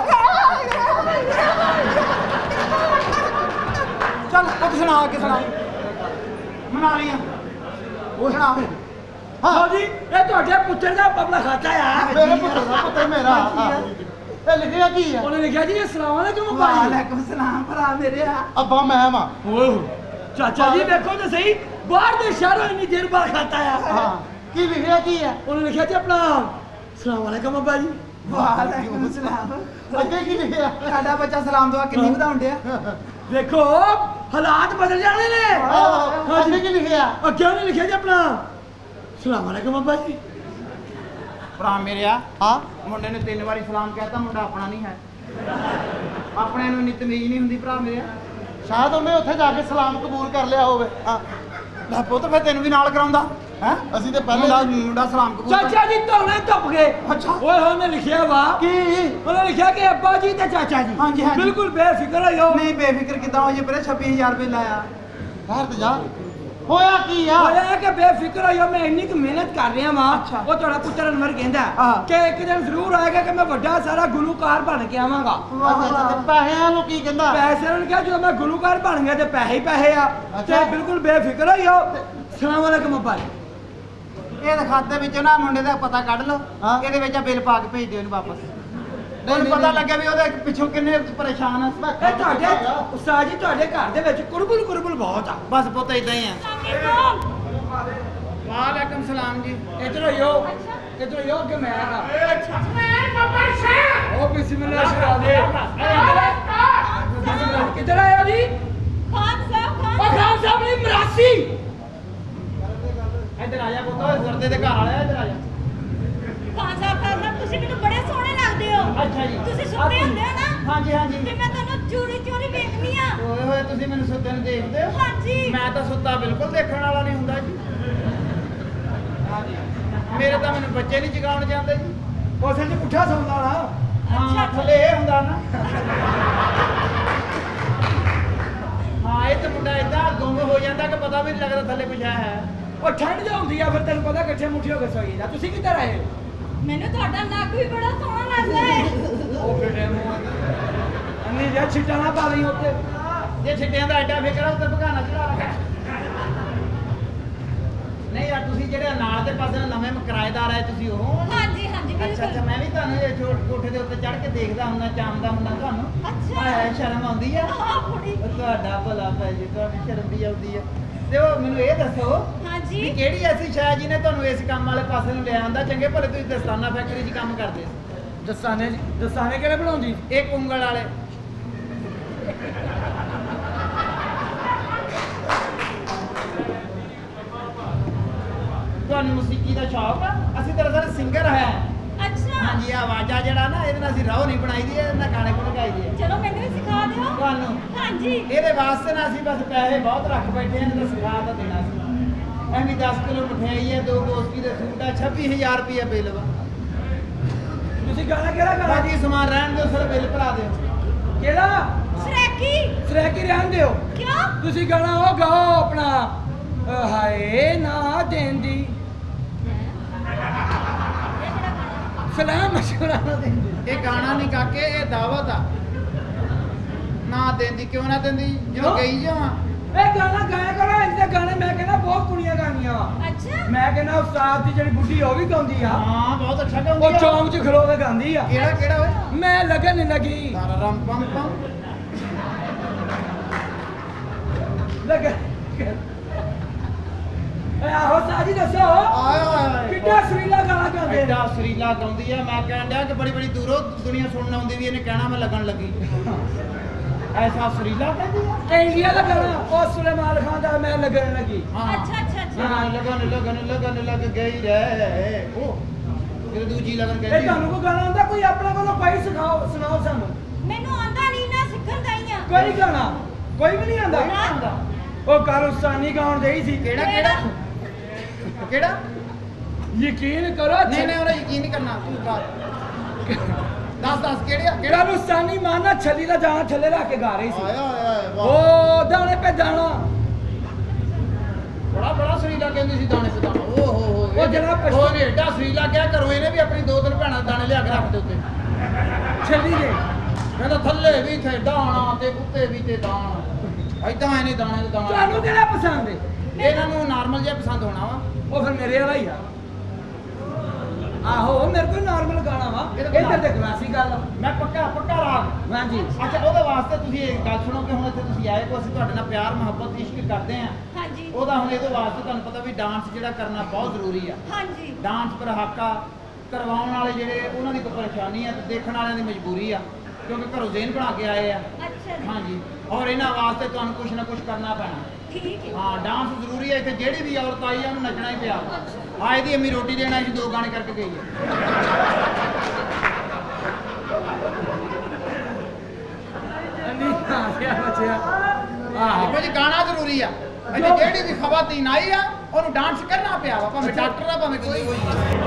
ਚੱਲ ਉਹ ਸੁਣਾ ਕੇ ਸੁਣਾ ਮਨਾ ਲੀਆਂ ਉਹ ਸੁਣਾ ਲੋ ਜੀ ਇਹ ਤੁਹਾਡੇ ਪੁੱਤਰ ਦਾ ਪਬਲਾ ਖਾਤਾ ਆ ਮੇਰੇ ਪੁੱਤਰ ਦਾ ਪੁੱਤਰ ਮੇਰਾ ਇਹ ਲਿਖਿਆ ਕੀ ਆ ਉਹਨੇ ਲਿਖਿਆ ਜੀ ਅਸਲਾਮ ਅਲੈਕੁਮ ਭਾਈ ਵਾਲੇਕੁਮ ਸਲਾਮ ਭਰਾ ਮੇਰੇ ਅੱਬਾ ਮੈਂ ਵਾ ਚਾਚਾ ਜੀ ਦੇਖੋ ਤੇ ਸਹੀ ਬਾਹਰ ਦੇ ਸ਼ਹਿਰੋਂ ਇੰਨੀ ਦੇਰ ਬਾਅਦ ਖਾਤਾ ਆ ਹਾਂ ਕੀ ਲਿਖਿਆ ਕੀ ਆ ਉਹਨੇ ਲਿਖਿਆ ਜੀ ਆਪਣਾ ਅਸਲਾਮ ਅਲੈਕੁਮ ਅੱਬਾ ਜੀ ਵਾਲੇਕੁਮ ਸਲਾਮ ਅੱਗੇ ਕੀ ਲਿਖਿਆ ਸਾਡਾ ਬੱਚਾ ਸਲਾਮ ਦੁਆ ਕਿੰਨੀ ਵਧਾਉਣ ਡਿਆ ਦੇਖੋ ਹਾਲਾਤ ਬਦਲ ਜਾਣੇ ਨੇ ਅੱਗੇ ਕੀ ਲਿਖਿਆ ਅੱਗੇ ਉਹਨੇ ਲਿਖਿਆ ਜੀ ਆਪਣਾ ਅਸਲਾਮ ਅਲੈਕੁਮ ਅੱਬਾ ਜੀ ਭਰਾ ਮੇਰਿਆ ਹਾਂ ਮੁੰਡੇ ਨੇ 3 ਵਾਰੀ ਸਲਾਮ ਕਹਿਤਾ ਮੁੰਡਾ ਆਪਣਾ ਨਹੀਂ ਹੈ ਆਪਣੇ ਨੂੰ ਇੰਨੀ ਤਮੀਜ਼ ਨਹੀਂ ਹੁੰਦੀ ਭਰਾ ਮੇਰਿਆ ਸ਼ਾਇਦ ਉਹਨੇ ਉੱਥੇ ਜਾ ਕੇ ਸਲਾਮ ਕਬੂਲ ਕਰ ਲਿਆ ਹੋਵੇ ਹਾਂ ਲੈ ਪੁੱਤ ਫਿਰ ਤੈਨੂੰ ਵੀ ਨਾਲ ਕਰਾਉਂਦਾ ਹੈ ਅਸੀਂ ਤੇ ਪਹਿਲੇ ਮੁੰਡਾ ਸਲਾਮ ਕਬੂਲ ਚਾਚਾ ਜੀ ਧੋਣੇ ਧੁੱਪ ਗਏ ਅੱਛਾ ਓਏ ਉਹਨੇ ਲਿਖਿਆ ਵਾ ਕੀ ਉਹਨੇ ਲਿਖਿਆ ਕਿ ਅੱਬਾ ਜੀ ਤੇ ਚਾਚਾ ਜੀ ਹਾਂਜੀ, ਹਾਂਜੀ। ਬਿਲਕੁਲ ਬੇਫਿਕਰ ਹੋ ਨਹੀਂ ਬੇਫਿਕਰ ਕਿਦਾਂ ਹੋ ਜੇ ਪਹਿਲੇ 26000 ਰੁਪਏ ਲਾਇਆ ਘਰ ਤੇ ਜਾ ਹੋਇਆ ਕੀ ਆ ਹੋਇਆ ਕਿ ਬੇਫਿਕਰ ਹੋ ਮੈਂ ਇੰਨੀ ਕੁ ਮਿਹਨਤ ਕਰ ਰਿਹਾ ਵਾਂ ਅੱਛਾ। ਉਹ ਤੁਹਾਡਾ ਪੁੱਤਰ ਅਨਵਰ ਕਹਿੰਦਾ ਹਾਂ। ਕਿ ਇੱਕ ਦਿਨ ਜ਼ਰੂਰ ਆਏਗਾ ਕਿ ਮੈਂ ਵੱਡਾ ਸਾਰਾ ਗੁਲੂਕਾਰ ਬਣ ਕੇ ਆਵਾਂਗਾ ਅੱਛਾ ਤੇ ਪੈਸਿਆਂ ਨੂੰ ਕੀ ਕਹਿੰਦਾ ਪੈਸੇ ਨੇ ਕਿਹਾ ਜਦੋਂ ਮੈਂ ਗੁਲੂਕਾਰ ਬਣ ਗਿਆ ਤੇ ਪੈਸੇ ਹੀ ਪੈਸੇ ਆ ਤੇ ਅੱਛਾ। ਬਿਲਕੁਲ ਬੇਫਿਕਰ ਹੋ ਸਲਾਮ ਅਲੈਕੁਮ ਅੱਬਾ ਜੀ ਇਹਦੇ ਖਾਤੇ ਵਿੱਚੋਂ ਨਾ ਮੁੰਡੇ ਦਾ ਪਤਾ ਕੱਢ ਲਓ ਹਾਂ। ਇਹਦੇ ਵਿੱਚ ਬਿੱਲ ਪਾ ਕੇ ਭੇਜ ਦਿਓ ਇਹਨੂੰ ਵਾਪਸ ਤੁਹਾਨੂੰ ਪਤਾ ਲੱਗਿਆ ਵੀ ਉਹਦੇ ਪਿੱਛੋਂ ਕਿੰਨੇ ਪਰੇਸ਼ਾਨ ਆ ਇਹ ਤੁਹਾਡੇ ਉਸਤਾਦ ਜੀ ਤੁਹਾਡੇ ਘਰ ਦੇ ਵਿੱਚ ਕੁਰਬਲ ਬਹੁਤ ਆ ਬਸ ਪੁੱਤ ਇਦਾਂ ਹੀ ਆ ਵਾਲੇਕੁਮ ਸਲਾਮ ਜੀ ਇਧਰ ਹੋ ਕਿ ਮੈਂ ਆਗਾ ਉਹ ਬਿਸਮਿਲ੍ਲਾ ਸ਼ੁਰਾ ਦੇ ਕਿੱਧਰ ਆਇਆ ਜੀ ਖਾਨ ਸਾਹਿਬ ਨੇ ਮਰਾਸੀ ਇੱਧਰ ਆ ਜਾ ਪੁੱਤ ਸਰਦੇ ਦੇ ਘਰ ਵਾਲਿਆ ਇੱਧਰ ਆ ਜਾ ਖਾਨ ਸਾਹਿਬ ਤੁਸੀਂ ਮੈਨੂੰ ਬੜੇ ਸੋਹਣੇ ਲੱਗਦੇ ਹੋ ਅੱਛਾ ਜੀ ਤੁਸੀਂ ਸੁਣਦੇ ਹੁੰਦੇ ਹੋ ਨਾ ਹਾਂਜੀ ਹਾਂਜੀ ਤੇ ਮੈਂ ਤੁਹਾਨੂੰ ਚੋਰੀ ਵੇਖਣੀ ਆ ਓਏ ਵੇਲੇ ਤੁਸੀਂ ਮੈਨੂੰ ਸੁੱਤੇ ਨੂੰ ਦੇਖਦੇ ਹੋ? ਹਾਂਜੀ। ਮੈਂ ਤਾਂ ਸੁੱਤਾ ਬਿਲਕੁਲ ਦੇਖਣ ਵਾਲਾ ਨਹੀਂ ਹੁੰਦਾ ਜੀ। ਹਾਂਜੀ ਮੇਰੇ ਤਾਂ ਮੈਨੂੰ ਬੱਚੇ ਨਹੀਂ ਜਗਾਉਣ ਜਾਂਦੇ ਜੀ। ਉਸੇ ਚ ਪੁੱਠਾ ਸੌਂਦਾ ਨਾ। ਹਾਂ ਥੱਲੇ ਇਹ ਹੁੰਦਾ ਨਾ। ਹਾਂ ਇਹ ਤਾਂ ਮੁੰਡਾ ਏਦਾਂ ਗੁੰਮ ਹੋ ਜਾਂਦਾ ਕਿ ਪਤਾ ਵੀ ਨਹੀਂ ਲੱਗਦਾ ਥੱਲੇ ਕੁਝ ਹੈ। ਉਹ ਠੰਡ ਜਾਂ ਹੁੰਦੀ ਆ ਫਿਰ ਤੈਨੂੰ ਪਤਾ ਇਕੱਠੇ ਮੁੱਠੇ ਹੋ ਕੇ ਸੌਈ ਦਾ। ਤੁਸੀਂ ਕਿੱਧਰ ਆਏ? ਮੈਨੂੰ ਤੁਹਾਡਾ ਨੱਕ ਵੀ ਬੜਾ ਸੋਹਣਾ ਲੱਗਦਾ ਹੈ। ਉਹ ਫਿਰੇ ਅੰਨੀ ਜਿਹਾ ਛਿੱਟਾ ਨਾ ਪਾ ਲਈ ਉੱਤੇ। ਜੇ ਛਿੱਟਿਆਂ ਦਾ ਐਡਾ ਫਿਕਰ ਆ ਉੱਤੇ ਭਗਾਨਾ ਚੜਾ ਰੱਖਿਆ। ਨਹੀਂ ਯਾਰ ਤੁਸੀਂ ਜਿਹੜੇ ਨਾਲ ਦੇ ਪਾਸੇ ਨਵੇਂ ਕਿਰਾਏਦਾਰ ਆਏ ਤੁਸੀਂ ਉਹ? ਹਾਂਜੀ ਹਾਂਜੀ ਅੱਛਾ ਅੱਛਾ ਮੈਂ ਵੀ ਤੁਹਾਨੂੰ ਇਹ ਛੋਟ ਕੋਠੇ ਦੇ ਉੱਤੇ ਚੜ੍ਹ ਕੇ ਦੇਖਦਾ ਹੁੰਦਾ ਚਾਂਦਾ ਹੁੰਦਾ ਤੁਹਾਨੂੰ। ਅੱਛਾ। ਆਏ ਸ਼ਰਮ ਆਉਂਦੀ ਆ? ਹਾਂ ਬੜੀ। ਤੁਹਾਡਾ ਭਲਾ ਪੈ ਜੀ ਤੁਹਾਨੂੰ ਸ਼ਰਮ ਵੀ ਆਉਂਦੀ ਆ। ਤੇ ਉਹ ਮੈਨੂੰ ਇਹ ਦੱਸੋ ਹਾਂਜੀ ਵੀ ਕਿਹੜੀ ਐਸੀ ਸ਼ਾਇਦ ਜਿਹਨੇ ਤੁਹਾਨੂੰ ਇਸ ਕੰਮ ਵਾਲੇ ਪਾਸੇ ਨੂੰ ਲਿਆ ਆਂਦਾ? ਚੰਗੇ ਭਲੇ ਤੁਸੀਂ ਦਸਤਾਨਾ ਫੈਕਟਰੀ 'ਚ ਕੰਮ ਕਰਦੇ ਸੀ। ਦਸਤਾਨੇ ਕਿਹੜੇ ਬਣਾਉਂਦੀ? ਇਹ ਉਂਗਲ ਵਾਲੇ। ਤੁਹਾਨੂੰ ਮੌਸੀਕੀ ਦਾ ਸ਼ੌਕ ਆ? ਅਸੀਂ ਦਰਅਸਲ ਸਿੰਗਰ ਹੈ। ਅੱਛਾ ਹਾਂਜੀ ਆਵਾਜ਼ਾਂ ਜਿਹੜਾ ਨਾ ਇਹਦੇ ਨਾਲ ਅਸੀਂ ਰਾਹ ਨਹੀਂ ਬਣਾਈ ਦੀ, ਇਹਦੇ ਨਾਲ ਗਾਣੇ ਗੁਣ ਗਾਈ ਦੇ। ਚਲੋ ਮੈਨੂੰ ਵੀ ਸਿਖਾ ਦਿਓ। ਤੁਹਾਨੂੰ ਹਾਂਜੀ ਇਹਦੇ ਵਾਸਤੇ ਨਾ ਅਸੀਂ ਬਸ ਪੈਸੇ ਬਹੁਤ ਰੱਖ ਬੈਠੇ ਹਾਂ, ਤਾਂ ਸਿਖਾ ਤਾਂ ਦੇਣਾ ਸੀ। ਐਵੇਂ 10 ਕਿਲੋ ਮਠਿਆਈ ਹੈ, 2 ਗੋਸਤੀ ਦੇ ਸੂਟ ਆ, 26000 ਰੁਪਏ ਬਿੱਲ ਵਾ। ਤੁਸੀਂ ਗਾਣਾ ਕਿਹੜਾ ਗਾਣਾ? ਬਾਕੀ ਸਮਾਨ ਰਹਿਣ ਦਿਓ, ਸਿਰ ਬਿੱਲ ਭਰਾ ਦਿਓ। ਕਿਹੜਾ? ਸਰੈਕੀ। ਸਰੈਕੀ ਰਹਿਣ ਦਿਓ। ਕਿਉਂ? ਤੁਸੀਂ ਗਾਣਾ ਉਹ ਗਾਓ ਆਪਣਾ ਹਾਏ ਨਾ ਦੇਂਦੀ ਸਲਾਮ ਮਸ਼ਹੂਰਾ ਨਾ ਦੇਂਦੀ। ਇਹ ਗਾਣਾ ਨਹੀਂ ਕਾਕੇ, ਇਹ ਦਾਵਤ ਆ। ਨਾ ਦਿੰਦੀ ਕਿਉਂ ਨਾ ਦਿੰਦੀ ਜਦੋਂ ਕਿਉਂ? ਗਈ ਜਾਵਾਂ। ਇਹ ਗਾਣਾ ਗਾਇਆ ਕਰੋ। ਇੰਨੇ ਗਾਣੇ ਮੈਂ ਕਹਿੰਦਾ ਬਹੁਤ ਕੁੜੀਆਂ ਗਾਉਂਦੀਆਂ ਵਾ। ਅੱਛਾ ਮੈਂ ਕਹਿੰਦਾ ਉਸਤਾਦ ਦੀ ਜਿਹੜੀ ਬੁੱਢੀ ਉਹ ਵੀ ਗਾਉਂਦੀ ਆ। ਹਾਂ ਬਹੁਤ ਅੱਛਾ ਗਾਉਂਦੀ ਉਹ ਆ। ਚੌਂਕ 'ਚ ਖਲੋ ਕੇ ਗਾਉਂਦੀ ਆ। ਕਿਹੜਾ ਕਿਹੜਾ ਓਏ? ਮੈਂ ਲੱਗਣ ਲੱਗੀ ਰਮ ਪਮ ਪਮ ਲੱਗਣ। ਆਹੋ ਸਾਜੀ ਦੱਸੋ ਆਏ ਆਏ ਕਿੱਡਾ ਸੁਰੀਲਾ ਗਾਣਾ ਗਾਉਂਦੇ ਨੇ। ਐਡਾ ਸੁਰੀਲਾ ਗਾਉਂਦੀ ਆ। ਮੈਂ ਕਹਿਣ ਡਿਆ ਕਿ ਬੜੀ ਬੜੀ ਦੂਰੋਂ ਦੁਨੀਆ ਸੁਣਨ ਆਉਂਦੀ ਵੀ ਇਹਨੇ ਕਹਿਣਾ ਮੈਂ ਲੱਗਣ ਲੱਗੀ। ਐਸਾ ਸੁਰੀਲਾ ਕਹਿੰਦੀ ਆ। ਇੰਡੀਆ ਦਾ ਗਾਣਾ ਉਹ ਸੁਲੇਮਾਨ ਖਾਨ ਦਾ ਮੈਂ ਲੱਗਣ ਲੱਗੀ। ਹਾਂ ਅੱਛਾ ਅੱਛਾ ਅੱਛਾ ਹਾਂ ਲੱਗਣ ਲੱਗਣ ਲੱਗਣ ਲੱਗ ਗਈ ਰੇ। ਉਹ ਜਦੋਂ ਦੂਜੀ ਲੱਗਣ ਇਹ ਕਹਿੰਦੀ ਤੁਹਾਨੂੰ ਕੋਈ ਗਾਣਾ ਆਉਂਦਾ? ਕੋਈ ਆਪਣੇ ਕੋਲੋਂ ਪਾਈ ਸੁਣਾਓ ਸਾਨੂੰ। ਮੈਨੂੰ ਆਂਦਾ ਨਹੀਂ ਨਾ ਸਿੱਖਣ ਦਈ ਆ। ਕੋਈ ਗਾਣਾ ਕੋਈ ਵੀ ਨਹੀਂ ਆਉਂਦਾ? ਨਹੀਂ ਆਉਂਦਾ। ਉਹ ਕਾਰੁਸਤਾਨੀ ਗਾਉਣ ਦੇਈ ਸੀ। ਕਿਹੜਾ ਕਿਹੜਾ ਕਿਹੜਾ? ਯਕੀਨ ਕਰੋ ਨਹੀਂ ਨਹੀਂ ਉਹਨੇ ਯਕੀਨ ਨਹੀਂ ਕਰਨਾ। ਤੂੰ ਦੱਸ ਕਿਹੜਾ ਕਿਹੜਾ? ਕਾਰੁਸਤਾਨੀ ਮਾਨਾ ਛੱਲੀ ਦਾ ਜਾਣਾ ਥੱਲੇ ਰੱਖ ਕੇ ਗਾ ਰਹੀ ਸੀ। ਆਇਆ ਆਇਆ ਵਾਹ ਉਹ ਦਾਣੇ ਪੇ ਦਾਣਾ। ਬੜਾ ਸੁਰੀਲਾ ਕਹਿੰਦੀ ਸੀ ਦਾਣੇ ਤੇ ਦਾਣਾ। ਓ ਹੋ ਹੋ ਉਹ ਜਨਾਬ ਉਹਨੇ ਏਡਾ ਸੁਰੀਲਾ ਕਿਹਾ ਕਰੋ। ਇਹਨੇ ਵੀ ਆਪਣੀ 2-3 ਭੈਣਾਂ ਦਾਣੇ ਲਿਆ ਕੇ ਰੱਖ ਦੇ ਉੱਤੇ। ਛੱਲੀ ਦੇ ਕਹਿੰਦਾ ਥੱਲੇ ਵੀ ਥੇ ਦਾਣਾ ਤੇ ਉੱਤੇ ਵੀ ਤੇ ਦਾਣਾ। ਐਦਾਂ ਇਹਨੇ ਦਾਣੇ ਤੇ ਦਾਣਾ। ਤੁਹਾਨੂੰ ਕਿਹੜਾ ਪਸੰਦ ਹੈ? ਇਹਨਾਂ ਨੂੰ ਨਾਰਮਲ ਜਿਹਾ ਪਸੰਦ ਹੋਣਾ ਵਾ। ਉਹ ਫਿਰ ਮੇਰੇ ਵਾਲਾ ਹੀ ਆ। ਆਹੋ ਮੇਰੇ ਕੋਲ ਨਾਰਮਲ ਗਾਣਾ ਵਾ। ਇੱਧਰ ਤੇ ਕਲਾਸਿਕ ਗੱਲ ਆ। ਮੈਂ ਪੱਕਾ ਰਾਗ। ਹਾਂਜੀ ਅੱਛਾ ਉਹਦੇ ਵਾਸਤੇ ਤੁਸੀਂ ਇੱਕ ਗੱਲ ਸੁਣੋ ਕਿ ਹੁਣ ਇੱਥੇ ਤੁਸੀਂ ਆਏ ਕੋ ਅਸੀਂ ਤੁਹਾਡੇ ਨਾਲ ਪਿਆਰ ਮੁਹੱਬਤ ਇਸ਼ਕ ਕਰਦੇ ਆਂ। ਹਾਂਜੀ ਉਹਦਾ ਹੁਣ ਇਹਦੇ ਵਾਸਤੇ ਤੁਹਾਨੂੰ ਪਤਾ ਵੀ ਡਾਂਸ ਜਿਹੜਾ ਕਰਨਾ ਬਹੁਤ ਜ਼ਰੂਰੀ ਆ। ਹਾਂਜੀ ਡਾਂਸ ਪਰ ਹੱਕ ਆ। ਕਰਵਾਉਣ ਵਾਲੇ ਜਿਹੜੇ ਉਹਨਾਂ ਦੀ ਕੋਈ ਪਰੇਸ਼ਾਨੀ ਆ ਤੇ ਦੇਖਣ ਵਾਲਿਆਂ ਦੀ ਮਜਬੂਰੀ ਆ, ਕਿਉਂਕਿ ਘਰੋਂ ਜ਼ੇਨ ਬਣਾ ਕੇ ਆਏ ਆ। ਅੱਛਾ ਜੀ ਹਾਂਜੀ ਔਰ ਇਹਨਾਂ ਵਾਸਤੇ ਤੁਹਾਨੂੰ ਕੁਝ ਨਾ ਕੁਝ ਕਰਨਾ ਪੈਣਾ। ਠੀਕ ਹੈ ਹਾਂ ਡਾਂਸ ਜ਼ਰੂਰੀ ਹੈ। ਇੱਥੇ ਜਿਹੜੀ ਵੀ ਔਰਤ ਆਈ ਆ ਉਹਨੂੰ ਨੱਚਣਾ ਹੀ ਪਿਆ। ਹਾਂ ਇਹਦੀ ਅੰਮੀ ਰੋਟੀ ਦੇਣ ਆਈ ਸੀ, 2 ਗਾਣੇ ਕਰਕੇ ਗਈ ਹੈ। ਨਹੀਂ ਆ ਗਿਆ ਬੱਚਿਆ। ਦੇਖੋ ਜੀ ਗਾਣਾ ਜ਼ਰੂਰੀ ਆ। ਇੱਥੇ ਜਿਹੜੀ ਵੀ ਖਵਾਤੀਨ ਆਈ ਆ ਉਹਨੂੰ ਡਾਂਸ ਕਰਨਾ ਪਿਆ ਵਾ, ਭਾਵੇਂ ਡਾਕਟਰ ਆ ਭਾਵੇਂ ਕੋਈ ਹੋਈ।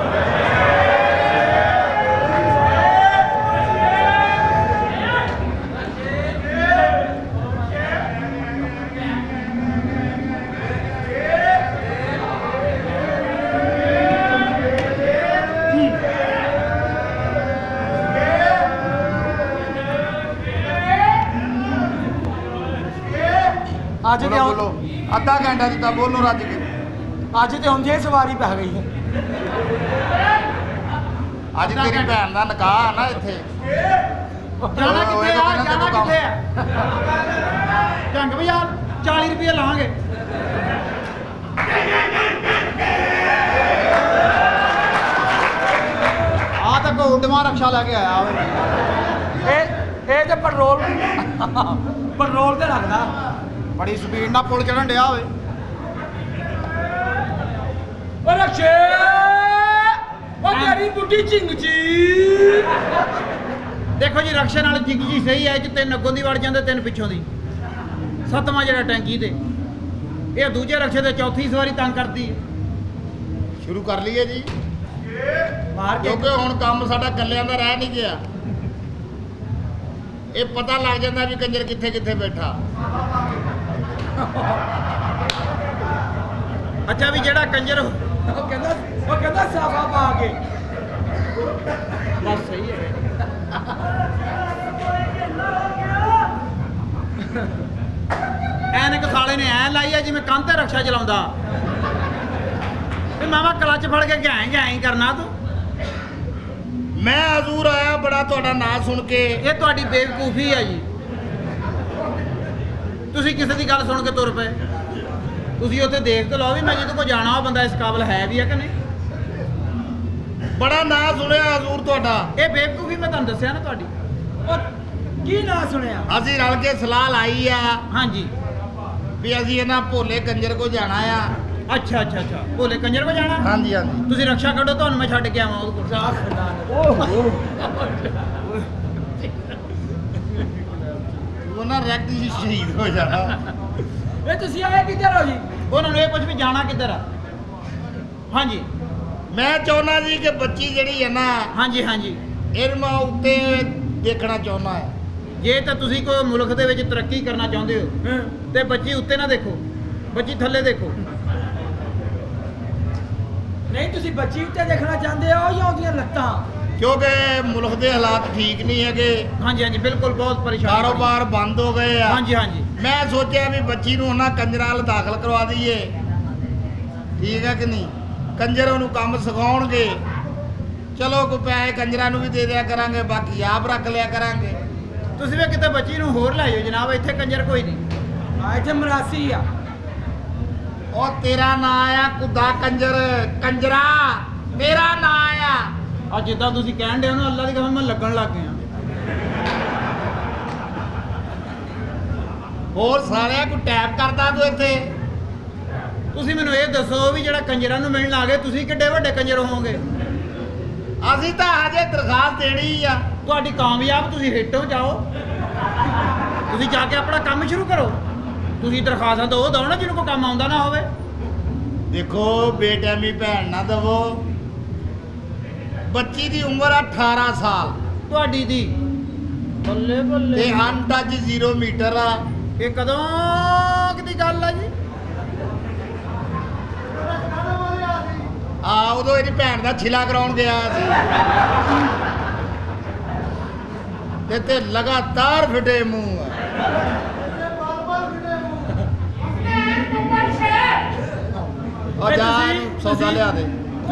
ਅੱਜ ਤੇ ਬੋਲੋ ਅੱਧਾ ਘੰਟਾ ਦਿੱਤਾ, ਬੋਲੋ ਰੱਜ ਕੇ। ਅੱਜ ਤੇ ਹੁੰਦੀ ਸਵਾਰੀ ਪੈ ਗਈ ਹੈ। ਅੱਜ ਤੇਰੀ ਭੈਣ ਦਾ ਨਿਕਾਹ ਆ ਨਾ ਇੱਥੇ। ਜਾਣਾ ਕਿੱਥੇ ਆ? ਜਾਣਾ ਕਿੱਥੇ ਆ? ਢੰਗ ਬਾਜ਼ਾਰ 40 ਰੁਪਏ ਲਾਂਗੇ। ਆ ਤਾਂ ਕੋ ਉਡਵਾ ਰਕਸ਼ਾ ਲੈ ਕੇ ਆਇਆ ਓਏ। ਇਹ ਤੇ ਪੈਟਰੋਲ ਤੇ ਲੱਗਦਾ। ਬੜੀ ਸਪੀਡ ਨਾਲ ਪੁਲ ਚੜਨ ਡਿਆ ਹੋਵੇ। ਓ ਰਕਸ਼ੇ ਓ ਤੇਰੀ ਬੁੱਢੀ ਝਿੰਗ ਜੀ। ਦੇਖੋ ਜੀ ਰਕਸ਼ੇ ਨਾਲ ਜਿੰਗ ਜੀ ਸਹੀ ਹੈ, 'ਚ 3 ਅੱਗੋਂ ਦੀ ਵੜ ਜਾਂਦੇ 3 ਪਿੱਛੋਂ ਦੀ। 7ਵਾਂ ਜਿਹੜਾ ਟੈਂਕੀ ਤੇ ਇਹ ਦੂਜੇ ਰਕਸ਼ੇ ਤੇ ਚੌਥੀ ਸਵਾਰੀ ਤੰਗ ਕਰਦੀ ਹੈ। ਸ਼ੁਰੂ ਕਰ ਲਈਏ ਜੀ, ਮਾਰ ਕੇ ਕਿਉਂਕਿ ਹੁਣ ਕੰਮ ਸਾਡਾ ਇਕੱਲਿਆਂ ਦਾ ਰਹਿ ਨਹੀਂ ਗਿਆ। ਇਹ ਪਤਾ ਲੱਗ ਜਾਂਦਾ ਵੀ ਕੰਜਰ ਕਿੱਥੇ ਕਿੱਥੇ ਬੈਠਾ। ਅੱਛਾ ਵੀ ਜਿਹੜਾ ਕੰਜਰ ਉਹ ਕਹਿੰਦਾ ਸਾਫਾ ਪਾ ਕੇ ਬਸ ਸਹੀ ਹੈ। ਐਨਕ ਸਾਲੇ ਨੇ ਐ ਲਾਈ ਆ ਜਿਵੇਂ ਕੰਧ ਤੇ ਰਕਸ਼ਾ ਚਲਾਉਂਦਾ ਤੇ ਮਾਵਾ ਕਲੱਚ ਫੜ ਕੇ ਗੈਂ ਹੀ ਕਰਨਾ ਤੂੰ। ਮੈਂ ਹਜ਼ੂਰ ਆਇਆ ਬੜਾ ਤੁਹਾਡਾ ਨਾਂ ਸੁਣ ਕੇ। ਇਹ ਤੁਹਾਡੀ ਬੇਵਕੂਫੀ ਹੈ ਜੀ। ਤੁਸੀਂ ਕਿਸੇ ਦੀ ਗੱਲ ਸੁਣ ਕੇ ਤੁਰ ਪਏ। ਤੁਸੀਂ ਉੱਥੇ ਦੇਖ ਤੇ ਲਓ ਵੀ ਮੈਂ ਜਿਹਦੇ ਕੋਲ ਜਾਣਾ ਉਹ ਬੰਦਾ ਇਸ ਕਾਬਲ ਹੈ ਵੀ ਹੈ ਕਿ ਨਹੀਂ। ਬੜਾ ਨਾਂ ਸੁਣਿਆ ਹਜ਼ੂਰ ਤੁਹਾਡਾ। ਇਹ ਬੇਵਕੂਫੀ ਮੈਂ ਤੁਹਾਨੂੰ ਦੱਸਿਆ ਨਾ ਤੁਹਾਡੀ। ਉਹ ਕੀ ਨਾਂ ਸੁਣਿਆ? ਅਸੀਂ ਰਲ ਕੇ ਸਲਾਹ ਲਾਈ ਆ ਹਾਂਜੀ ਵੀ ਅਸੀਂ ਇਹਨਾਂ ਭੋਲੇ ਕੰਜਰ ਕੋ ਜਾਣਾ ਆ। ਅੱਛਾ ਭੋਲੇ ਕੰਜਰ ਕੋ ਜਾਣਾ। ਹਾਂਜੀ ਹਾਂਜੀ, ਤੁਸੀਂ ਰਕਸ਼ਾ ਕੱਢੋ, ਤੁਹਾਨੂੰ ਮੈਂ ਛੱਡ ਕੇ ਆਵਾਂ ਉਹਦੇ ਕੋਲ। ਉਹਨਾਂ ਰੈਕਟ ਹੀ ਸ਼ਹੀਦ ਹੋ ਜਾਣਾ। ਇਹ ਤੁਸੀਂ ਆਏ ਕਿੱਧਰ ਹੋ ਜੀ? ਉਹਨਾਂ ਨੂੰ ਇਹ ਪੁੱਛ ਵੀ ਜਾਣਾ ਕਿੱਧਰ ਆ। ਹਾਂਜੀ ਮੈਂ ਚਾਹੁੰਦਾ ਜੀ ਕਿ ਬੱਚੀ ਜਿਹੜੀ ਹੈ ਨਾ, ਹਾਂਜੀ ਇਹਨੂੰ ਮੈਂ ਉੱਤੇ ਦੇਖਣਾ ਚਾਹੁੰਦਾ ਹੈ। ਜੇ ਤਾਂ ਤੁਸੀਂ ਕੋਈ ਮੁਲਕ ਦੇ ਵਿੱਚ ਤਰੱਕੀ ਕਰਨਾ ਚਾਹੁੰਦੇ ਹੋ ਤੇ ਬੱਚੀ ਉੱਤੇ ਨਾ ਦੇਖੋ, ਬੱਚੀ ਥੱਲੇ ਦੇਖੋ। ਨਹੀਂ ਤੁਸੀਂ ਬੱਚੀ ਉੱਤੇ ਦੇਖਣਾ ਚਾਹੁੰਦੇ ਹੋ ਜਾਂ ਉਹਦੀਆਂ ਲੱਤਾਂ? ਕਿਉਂਕਿ ਮੁਲਕ ਦੇ ਹਾਲਾਤ ਠੀਕ ਨਹੀਂ ਹੈਗੇ। ਹਾਂਜੀ ਬਿਲਕੁਲ ਬਹੁਤ ਪਰੇਸ਼ਾਨ। ਕਾਰੋਬਾਰ ਬੰਦ ਹੋ ਗਏ ਆ। ਹਾਂਜੀ ਮੈਂ ਸੋਚਿਆ ਵੀ ਬੱਚੀ ਨੂੰ ਉਹਨਾਂ ਕੰਜਰਾਂ ਨਾਲ ਦਾਖਲ ਕਰਵਾ ਦਈਏ। ਠੀਕ ਹੈ ਕਿ ਨਹੀਂ? ਕੰਜਰ ਉਹਨੂੰ ਕੰਮ ਸਿਖਾਉਣਗੇ। ਚਲੋ ਕੋਈ ਪੈਸੇ ਕੰਜਰਾਂ ਨੂੰ ਵੀ ਦੇ ਦਿਆ ਕਰਾਂਗੇ, ਬਾਕੀ ਆਪ ਰੱਖ ਲਿਆ ਕਰਾਂਗੇ। ਤੁਸੀਂ ਵੀ ਕਿਤੇ ਬੱਚੀ ਨੂੰ ਹੋਰ ਲੈ ਜਾਓ ਜਨਾਬ, ਇੱਥੇ ਕੰਜਰ ਕੋਈ ਨਹੀਂ। ਹਾਂ ਇੱਥੇ ਮਰਾਸੀ ਆ। ਉਹ ਤੇਰਾ ਨਾਂ ਆ ਕੁੱਦਾ ਕੰਜਰ, ਕੰਜਰਾ ਤੇਰਾ ਨਾਂ ਆ। ਆ ਜਿੱਦਾਂ ਤੁਸੀਂ ਕਹਿਣ ਦੇ ਹੋ ਨਾ, ਅੱਲਾ ਦੀ ਕਸਮ ਮੈਂ ਲੱਗਣ ਲੱਗ ਗਿਆ। ਹੋਰ ਸਾਲਿਆ ਕੋਈ ਟੈਪ ਕਰਦਾ ਤੂੰ ਇੱਥੇ? ਤੁਸੀਂ ਮੈਨੂੰ ਇਹ ਦੱਸੋ ਵੀ ਜਿਹੜਾ ਕੰਜਰਾਂ ਨੂੰ ਮਿਲਣ ਆ ਗਏ, ਤੁਸੀਂ ਕਿੱਡੇ ਵੱਡੇ ਕੰਜਰ ਹੋਵੋਗੇ? ਅਸੀਂ ਤਾਂ ਹਜੇ ਦਰਖਾਸਤ ਦੇਣੀ ਆ। ਤੁਹਾਡੀ ਕਾਮਯਾਬ, ਤੁਸੀਂ ਹਿੱਟ ਹੋ ਜਾਓ। ਤੁਸੀਂ ਜਾ ਕੇ ਆਪਣਾ ਕੰਮ ਸ਼ੁਰੂ ਕਰੋ। ਤੁਸੀਂ ਦਰਖਾਸਤਾਂ ਤਾਂ ਉਹ ਦਿਓ ਨਾ ਜਿਹਨੂੰ ਕੋਈ ਕੰਮ ਆਉਂਦਾ ਨਾ ਹੋਵੇ। ਦੇਖੋ ਬੇਟੈਮੀ ਭੈਣ ਨਾ ਦਵੋ। ਬੱਚੀ ਦੀ ਉਮਰ ਆ 18 ਸਾਲ ਤੁਹਾਡੀ ਦੀ ਬੱਲੇ ਤੇ ਅਨਟੱਚ 0 ਮੀਟਰ ਆ। ਇਹ ਕਦੋਂ ਦੀ ਗੱਲ ਆ ਜੀ? ਆ ਉਦੋਂ ਇਹਦੀ ਭੈਣ ਦਾ ਛਿਲਾ ਕਰਾਉਣ ਗਿਆ ਸੀ ਤੇ ਲਗਾਤਾਰ ਫਿਟੇ ਮੂੰਹ ਆ। ਆ ਜਾ ਸੌਦਾ ਲਿਆ ਦੇ।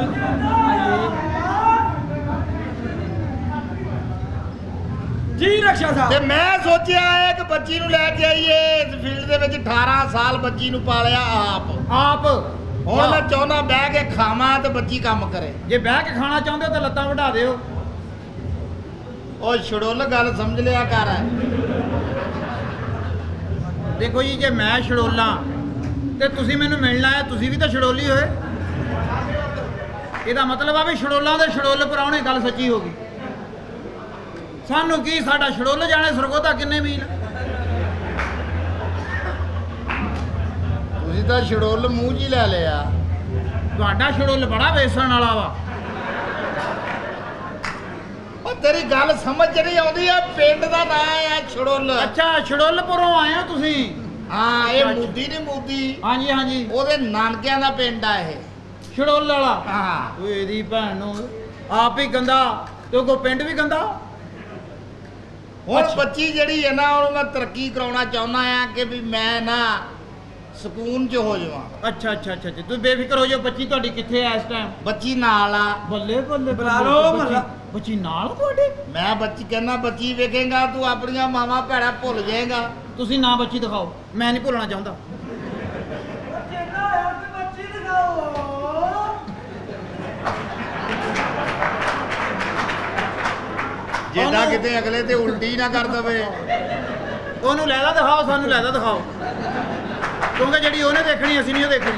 ਜੀ ਰਕਸ਼ਾ ਸਾਹਿਬ, ਤੇ ਮੈਂ ਸੋਚਿਆ ਹੈ ਕਿ ਬੱਚੀ ਨੂੰ ਲੈ ਕੇ ਆਈਏ ਇਸ ਫੀਲਡ ਦੇ ਵਿੱਚ। 18 ਸਾਲ ਬੱਚੀ ਨੂੰ ਪਾਲਿਆ ਆਪ। ਹੁਣ ਮੈਂ ਚਾਹੁੰਦਾ ਬਹਿ ਕੇ ਖਾਵਾਂ ਤੇ ਬੱਚੀ ਕੰਮ ਕਰੇ। ਜੇ ਬਹਿ ਕੇ ਖਾਣਾ ਚਾਹੁੰਦੇ ਹੋ ਤਾਂ ਲੱਤਾਂ ਵਢਾ ਦਿਓ। ਉਹ ਛੜੋਲ ਗੱਲ ਸਮਝ ਲਿਆ ਕਰ। ਦੇਖੋ ਜੀ, ਜੇ ਮੈਂ ਛੜੋਲਾਂ ਤੇ ਤੁਸੀਂ ਮੈਨੂੰ ਮਿਲਣਾ ਹੈ, ਤੁਸੀਂ ਵੀ ਤਾਂ ਛੜੋਲੀ ਹੋਏ। ਇਹਦਾ ਮਤਲਬ ਆ ਵੀ ਛੜੋਲਾਂ ਦੇ ਛੜੋਲ ਪਰਾਉਣੇ। ਗੱਲ ਸੱਚੀ ਹੋ ਗਈ। ਸਾਨੂੰ ਕੀ, ਸਾਡਾ ਛੜੋਲ ਜਾਣੇ ਸਰਗੋਧਾ ਕਿੰਨੇ ਮੀਲ। ਤੁਸੀਂ ਤਾਂ ਛੜੋਲ ਮੂੰਹ 'ਚ ਹੀ ਲੈ ਲਿਆ। ਤੁਹਾਡਾ ਛੜੋਲ ਬੜਾ ਵੇਸਣ ਵਾਲਾ ਵਾ। ਉਹ ਤੇਰੀ ਗੱਲ ਸਮਝ ਨਹੀਂ ਆਉਂਦੀ ਆ। ਪਿੰਡ ਦਾ ਨਾਂ ਆ ਛੜੋਲ। ਅੱਛਾ, ਛੜੋਲਪੁਰੋਂ ਆਏ ਹੋ ਤੁਸੀਂ? ਹਾਂ, ਇਹ ਮੂਦੀ ਨਹੀਂ ਮੂਦੀ। ਹਾਂਜੀ ਉਹਦੇ ਨਾਨਕਿਆਂ ਦਾ ਪਿੰਡ ਆ ਇਹ ਛੜੋਲ ਵਾਲਾ। ਹਾਂ। ਓਏ ਇਹਦੀ ਭੈਣ ਨੂੰ ਆਪ ਹੀ ਗੰਦਾ ਤੇ ਕੋ ਪਿੰਡ ਵੀ ਗੰਦਾ। ਹੁਣ ਬੱਚੀ ਜਿਹੜੀ ਹੈ ਨਾ, ਉਹਨੂੰ ਮੈਂ ਤਰੱਕੀ ਕਰਾਉਣਾ ਚਾਹੁੰਦਾ ਆ ਕਿ ਵੀ ਮੈਂ ਨਾ ਸਕੂਨ 'ਚ ਹੋ ਜਾਵਾਂ। ਅੱਛਾ ਤੁਸੀਂ ਬੇਫਿਕਰ ਹੋ ਜਾਓ। ਬੱਚੀ ਤੁਹਾਡੀ ਕਿੱਥੇ ਆ ਇਸ ਟਾਈਮ? ਬੱਚੀ ਨਾਲ ਆ। ਬੱਲੇ ਬੁਲਾ ਲਓ ਮਹੱਲਾ। ਬੱਚੀ ਨਾਲ ਤੁਹਾਡੇ? ਮੈਂ ਬੱਚੀ ਕਹਿੰਦਾ ਬੱਚੀ ਵੇਖੇਗਾ ਤੂੰ ਆਪਣੀਆਂ ਮਾਵਾਂ ਭੈਣਾਂ ਭੁੱਲ ਜਾਏਗਾ। ਤੁਸੀਂ ਨਾ ਬੱਚੀ ਦਿਖਾਓ, ਮੈਂ ਨਹੀਂ ਭੁੱਲਣਾ ਚਾਹੁੰਦਾ। ਬੱਚੀ ਦਿਖਾਓ। ਜਿੱਦਾਂ ਕਿਤੇ ਅਗਲੇ ਤੇ ਉਲਟੀ ਨਾ ਕਰ ਦਵੇ। ਉਹਨੂੰ ਲੈਦਾ ਦਿਖਾਓ, ਸਾਨੂੰ ਲੈਦਾ ਦਿਖਾਓ। ਕਿਉਂਕਿ ਜਿਹੜੀ ਉਹਨੇ ਦੇਖਣੀ ਅਸੀਂ ਨਹੀਂ ਉਹ ਦੇਖਣੀ।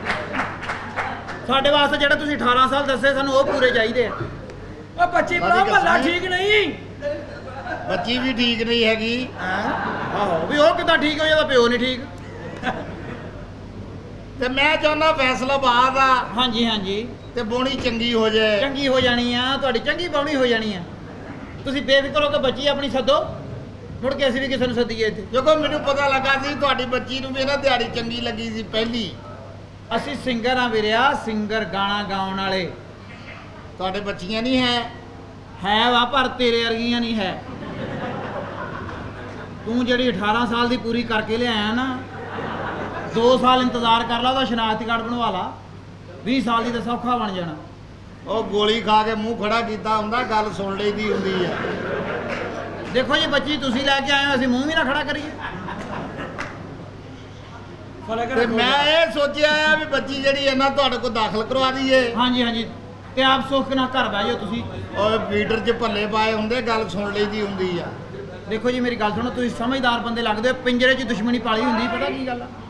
ਸਾਡੇ ਵਾਸਤੇ ਜਿਹੜੇ ਤੁਸੀਂ 18 ਸਾਲ ਦੱਸੇ ਸਾਨੂੰ ਉਹ ਪੂਰੇ ਚਾਹੀਦੇ ਆ। ਉਹ ਬੱਚੀ ਬੜਾ ਭੱਲਾ ਠੀਕ ਨਹੀਂ। ਬੱਚੀ ਵੀ ਠੀਕ ਨਹੀਂ ਹੈਗੀ। ਆਹੋ ਵੀ ਉਹ ਕਿੱਦਾਂ ਠੀਕ ਹੋ ਜਾਂਦਾ ਪਿਓ ਨਹੀਂ ਠੀਕ। ਤੇ ਮੈਂ ਚਾਹੁੰਦਾ ਫੈਸਲਾ ਬਾਅਦ ਆ ਹਾਂਜੀ ਹਾਂਜੀ ਤੇ ਬੋਣੀ ਚੰਗੀ ਹੋ ਜਾਏ। ਚੰਗੀ ਹੋ ਜਾਣੀ ਆ ਤੁਹਾਡੀ, ਚੰਗੀ ਬਾਉਣੀ ਹੋ ਜਾਣੀ ਆ। ਤੁਸੀਂ ਬੇਫਿਕਰ ਹੋ ਕੇ ਬੱਚੀ ਆਪਣੀ ਸੱਦੋ, ਮੁੜ ਕੇ ਅਸੀਂ ਵੀ ਕਿਸੇ ਨੂੰ ਸੱਦੀਏ ਇੱਥੇ। ਦੇਖੋ ਮੈਨੂੰ ਪਤਾ ਲੱਗਾ ਸੀ ਤੁਹਾਡੀ ਬੱਚੀ ਨੂੰ ਵੀ ਨਾ ਦਿਹਾੜੀ ਚੰਗੀ ਲੱਗੀ ਸੀ ਪਹਿਲੀ। ਅਸੀਂ ਸਿੰਗਰ ਆ ਵੀਰਿਆ, ਸਿੰਗਰ ਗਾਣਾ ਗਾਉਣ ਵਾਲੇ। ਤੁਹਾਡੇ ਬੱਚੀਆਂ ਨਹੀਂ ਹੈ ਵਾ ਪਰ ਤੇਰੇ ਵਰਗੀਆਂ ਨਹੀਂ ਹੈ। ਤੂੰ ਜਿਹੜੀ 18 ਸਾਲ ਦੀ ਪੂਰੀ ਕਰਕੇ ਲਿਆਇਆ ਨਾ, 2 ਸਾਲ ਇੰਤਜ਼ਾਰ ਕਰ ਲਾ, ਉਹਦਾ ਸ਼ਨਾਖਤੀ ਕਾਰਡ ਬਣਵਾ ਲਾ, 20 ਸਾਲ ਦੀ ਤਾਂ ਸੌਖਾ ਬਣ ਜਾਣਾ। ਉਹ ਗੋਲੀ ਖਾ ਕੇ ਮੂੰਹ ਖੜਾ ਕੀਤਾ ਹੁੰਦਾ, ਗੱਲ ਸੁਣ ਲਈਦੀ ਹੁੰਦੀ ਆ। ਦੇਖੋ ਜੀ ਬੱਚੀ ਤੁਸੀਂ ਲੈ ਕੇ ਆਏ ਹੋ, ਅਸੀਂ ਮੂੰਹ ਵੀ ਨਾ ਖੜਾ ਕਰੀਏ। ਤੇ ਮੈਂ ਇਹ ਸੋਚਿਆ ਆ ਵੀ ਬੱਚੀ ਜਿਹੜੀ ਇਹਨਾਂ ਤੁਹਾਡੇ ਕੋਲ ਦਾਖਲ ਕਰਵਾ ਦਈਏ। ਹਾਂਜੀ ਹਾਂਜੀ ਤੇ ਆਪ ਸੁੱਖ ਨਾਲ ਘਰ ਬਹਿ ਜਾਓ ਤੁਸੀਂ। ਉਹ ਫੀਡਰ 'ਚ ਭੱਲੇ ਪਾਏ ਹੁੰਦੇ, ਗੱਲ ਸੁਣ ਲਈਦੀ ਹੁੰਦੀ ਆ। ਦੇਖੋ ਜੀ ਮੇਰੀ ਗੱਲ ਸੁਣੋ, ਤੁਸੀਂ ਸਮਝਦਾਰ ਬੰਦੇ ਲੱਗਦੇ ਹੋ। ਪਿੰਜਰੇ 'ਚ ਦੁਸ਼ਮਣੀ ਪਾਲੀ ਹੁੰਦੀ, ਪਤਾ ਕੀ ਗੱਲ ਆ।